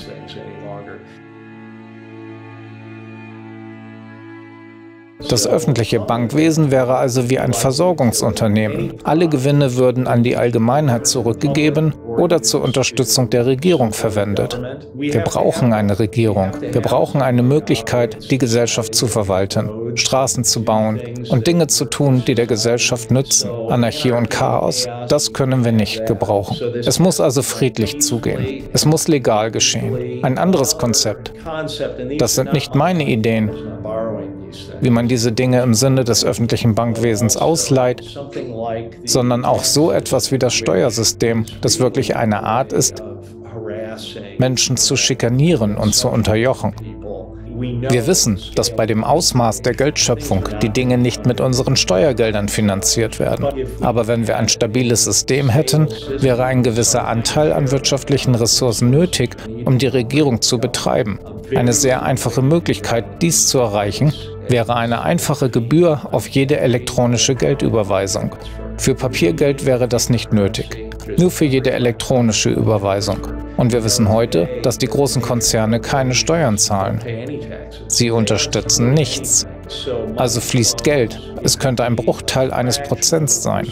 Das öffentliche Bankwesen wäre also wie ein Versorgungsunternehmen. Alle Gewinne würden an die Allgemeinheit zurückgegeben oder zur Unterstützung der Regierung verwendet. Wir brauchen eine Regierung. Wir brauchen eine Möglichkeit, die Gesellschaft zu verwalten, Straßen zu bauen und Dinge zu tun, die der Gesellschaft nützen. Anarchie und Chaos, das können wir nicht gebrauchen. Es muss also friedlich zugehen. Es muss legal geschehen. Ein anderes Konzept. Das sind nicht meine Ideen, wie man diese Dinge im Sinne des öffentlichen Bankwesens ausleiht, sondern auch so etwas wie das Steuersystem, das wirklich eine Art ist, Menschen zu schikanieren und zu unterjochen. Wir wissen, dass bei dem Ausmaß der Geldschöpfung die Dinge nicht mit unseren Steuergeldern finanziert werden. Aber wenn wir ein stabiles System hätten, wäre ein gewisser Anteil an wirtschaftlichen Ressourcen nötig, um die Regierung zu betreiben. Eine sehr einfache Möglichkeit, dies zu erreichen, wäre eine einfache Gebühr auf jede elektronische Geldüberweisung. Für Papiergeld wäre das nicht nötig, nur für jede elektronische Überweisung. Und wir wissen heute, dass die großen Konzerne keine Steuern zahlen. Sie unterstützen nichts. Also fließt Geld. Es könnte ein Bruchteil eines Prozents sein.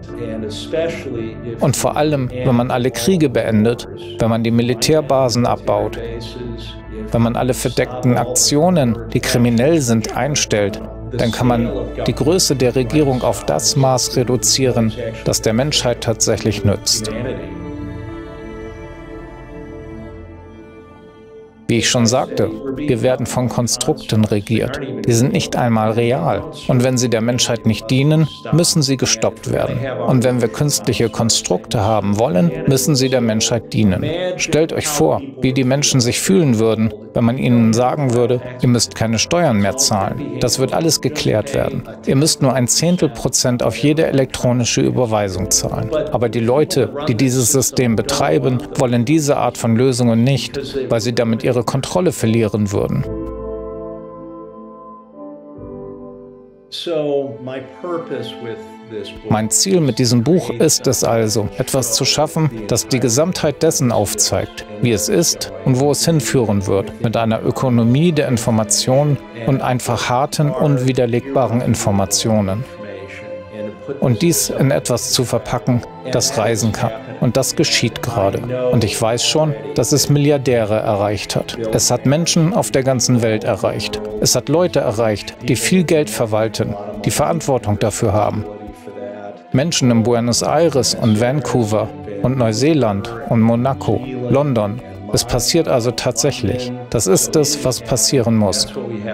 Und vor allem, wenn man alle Kriege beendet, wenn man die Militärbasen abbaut, wenn man alle verdeckten Aktionen, die kriminell sind, einstellt, dann kann man die Größe der Regierung auf das Maß reduzieren, das der Menschheit tatsächlich nützt. Wie ich schon sagte, wir werden von Konstrukten regiert. Die sind nicht einmal real. Und wenn sie der Menschheit nicht dienen, müssen sie gestoppt werden. Und wenn wir künstliche Konstrukte haben wollen, müssen sie der Menschheit dienen. Stellt euch vor, wie die Menschen sich fühlen würden, wenn man ihnen sagen würde, ihr müsst keine Steuern mehr zahlen. Das wird alles geklärt werden. Ihr müsst nur ein Zehntel Prozent auf jede elektronische Überweisung zahlen. Aber die Leute, die dieses System betreiben, wollen diese Art von Lösungen nicht, weil sie damit ihre Kontrolle verlieren würden. Mein Ziel mit diesem Buch ist es also, etwas zu schaffen, das die Gesamtheit dessen aufzeigt, wie es ist und wo es hinführen wird, mit einer Ökonomie der Information und einfach harten, unwiderlegbaren Informationen. Und dies in etwas zu verpacken, das reisen kann. Und das geschieht gerade. Und ich weiß schon, dass es Milliardäre erreicht hat. Es hat Menschen auf der ganzen Welt erreicht. Es hat Leute erreicht, die viel Geld verwalten, die Verantwortung dafür haben. Menschen in Buenos Aires und Vancouver und Neuseeland und Monaco, London. Es passiert also tatsächlich. Das ist es, was passieren muss.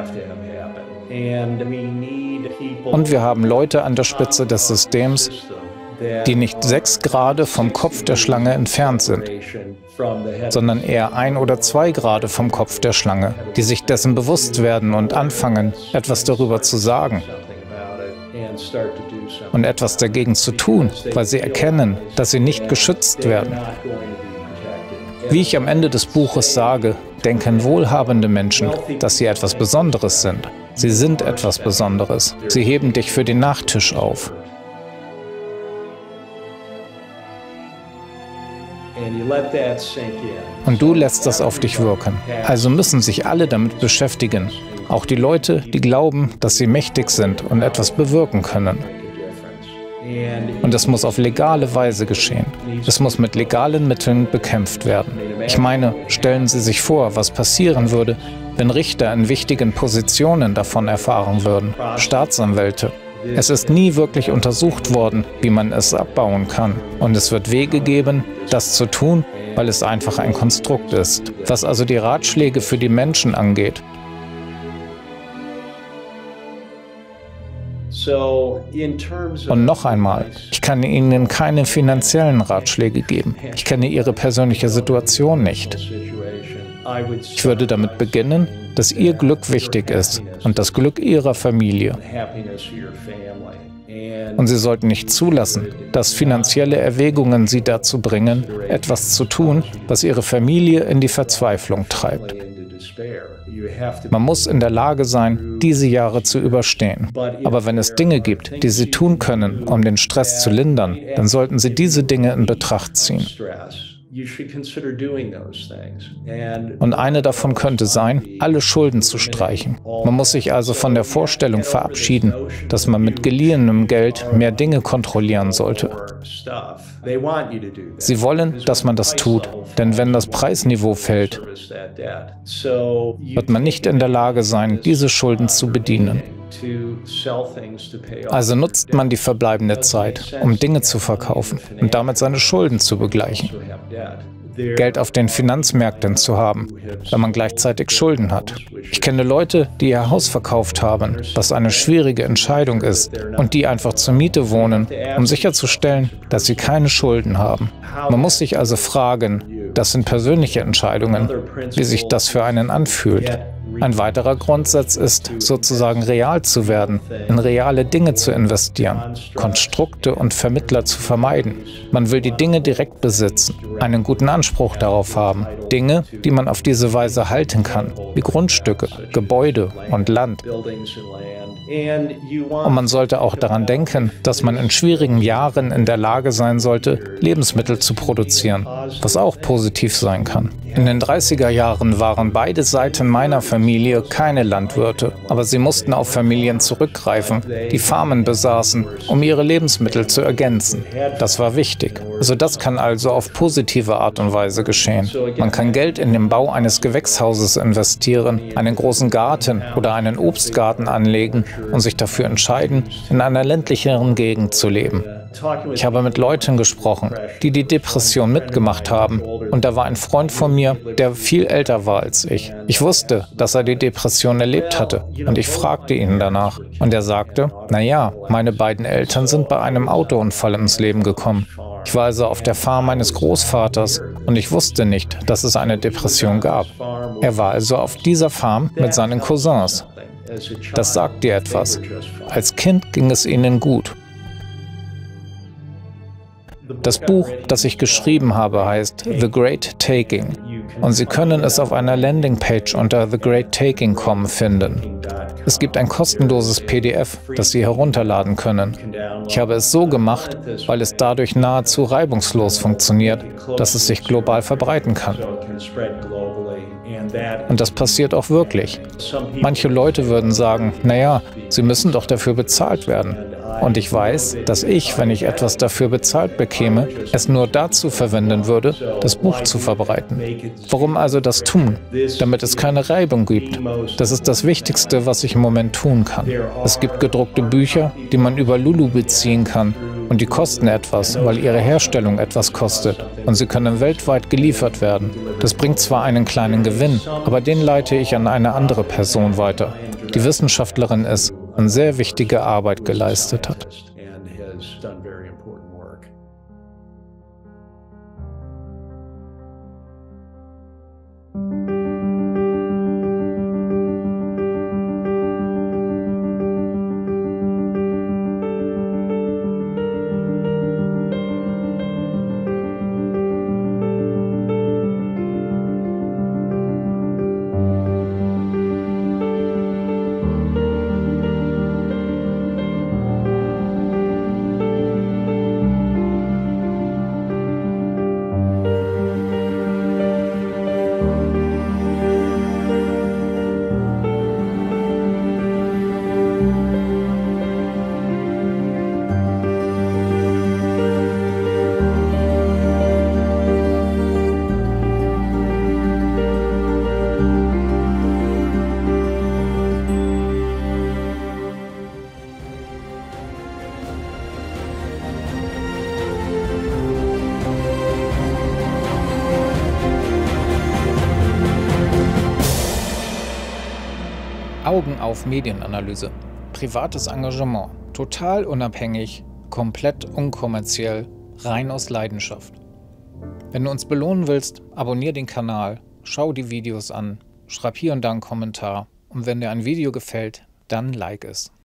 Und wir haben Leute an der Spitze des Systems, die nicht sechs Grade vom Kopf der Schlange entfernt sind, sondern eher ein oder zwei Grade vom Kopf der Schlange, die sich dessen bewusst werden und anfangen, etwas darüber zu sagen und etwas dagegen zu tun, weil sie erkennen, dass sie nicht geschützt werden. Wie ich am Ende des Buches sage, denken wohlhabende Menschen, dass sie etwas Besonderes sind. Sie sind etwas Besonderes. Sie heben dich für den Nachtisch auf. Und du lässt das auf dich wirken. Also müssen sich alle damit beschäftigen. Auch die Leute, die glauben, dass sie mächtig sind und etwas bewirken können. Und es muss auf legale Weise geschehen. Es muss mit legalen Mitteln bekämpft werden. Ich meine, stellen Sie sich vor, was passieren würde, wenn Richter in wichtigen Positionen davon erfahren würden, Staatsanwälte. Es ist nie wirklich untersucht worden, wie man es abbauen kann. Und es wird Wege geben, das zu tun, weil es einfach ein Konstrukt ist. Was also die Ratschläge für die Menschen angeht. Und noch einmal, ich kann Ihnen keine finanziellen Ratschläge geben. Ich kenne Ihre persönliche Situation nicht. Ich würde damit beginnen, dass Ihr Glück wichtig ist und das Glück Ihrer Familie. Und Sie sollten nicht zulassen, dass finanzielle Erwägungen Sie dazu bringen, etwas zu tun, was Ihre Familie in die Verzweiflung treibt. Man muss in der Lage sein, diese Jahre zu überstehen. Aber wenn es Dinge gibt, die Sie tun können, um den Stress zu lindern, dann sollten Sie diese Dinge in Betracht ziehen. Und eine davon könnte sein, alle Schulden zu streichen. Man muss sich also von der Vorstellung verabschieden, dass man mit geliehenem Geld mehr Dinge kontrollieren sollte. Sie wollen, dass man das tut, denn wenn das Preisniveau fällt, wird man nicht in der Lage sein, diese Schulden zu bedienen. Also nutzt man die verbleibende Zeit, um Dinge zu verkaufen und damit seine Schulden zu begleichen. Geld auf den Finanzmärkten zu haben, wenn man gleichzeitig Schulden hat. Ich kenne Leute, die ihr Haus verkauft haben, was eine schwierige Entscheidung ist, und die einfach zur Miete wohnen, um sicherzustellen, dass sie keine Schulden haben. Man muss sich also fragen, das sind persönliche Entscheidungen, wie sich das für einen anfühlt. Ein weiterer Grundsatz ist, sozusagen real zu werden, in reale Dinge zu investieren, Konstrukte und Vermittler zu vermeiden. Man will die Dinge direkt besitzen, einen guten Anspruch darauf haben, Dinge, die man auf diese Weise halten kann, wie Grundstücke, Gebäude und Land. Und man sollte auch daran denken, dass man in schwierigen Jahren in der Lage sein sollte, Lebensmittel zu produzieren, was auch positiv sein kann. In den dreißiger Jahren waren beide Seiten meiner Familie keine Landwirte, aber sie mussten auf Familien zurückgreifen, die Farmen besaßen, um ihre Lebensmittel zu ergänzen. Das war wichtig. Also das kann also auf positive Art und Weise geschehen. Man kann Geld in den Bau eines Gewächshauses investieren, einen großen Garten oder einen Obstgarten anlegen und sich dafür entscheiden, in einer ländlicheren Gegend zu leben. Ich habe mit Leuten gesprochen, die die Depression mitgemacht haben, und da war ein Freund von mir, der viel älter war als ich. Ich wusste, dass er die Depression erlebt hatte, und ich fragte ihn danach. Und er sagte, naja, meine beiden Eltern sind bei einem Autounfall ums Leben gekommen. Ich war also auf der Farm meines Großvaters und ich wusste nicht, dass es eine Depression gab. Er war also auf dieser Farm mit seinen Cousins. Das sagt dir etwas. Als Kind ging es ihnen gut. Das Buch, das ich geschrieben habe, heißt The Great Taking. Und Sie können es auf einer Landingpage unter The Great Taking Punkt com finden. Es gibt ein kostenloses P D F, das Sie herunterladen können. Ich habe es so gemacht, weil es dadurch nahezu reibungslos funktioniert, dass es sich global verbreiten kann. Und das passiert auch wirklich. Manche Leute würden sagen, naja, sie müssen doch dafür bezahlt werden. Und ich weiß, dass ich, wenn ich etwas dafür bezahlt bekäme, es nur dazu verwenden würde, das Buch zu verbreiten. Warum also das tun? Damit es keine Reibung gibt. Das ist das Wichtigste, was ich im Moment tun kann. Es gibt gedruckte Bücher, die man über Lulu beziehen kann. Und die kosten etwas, weil ihre Herstellung etwas kostet. Und sie können weltweit geliefert werden. Das bringt zwar einen kleinen Gewinn, aber den leite ich an eine andere Person weiter, die Wissenschaftlerin ist und sehr wichtige Arbeit geleistet hat. Augen auf Medienanalyse. Privates Engagement. Total unabhängig, komplett unkommerziell, rein aus Leidenschaft. Wenn du uns belohnen willst, abonnier den Kanal, schau die Videos an, schreib hier und da einen Kommentar und wenn dir ein Video gefällt, dann like es.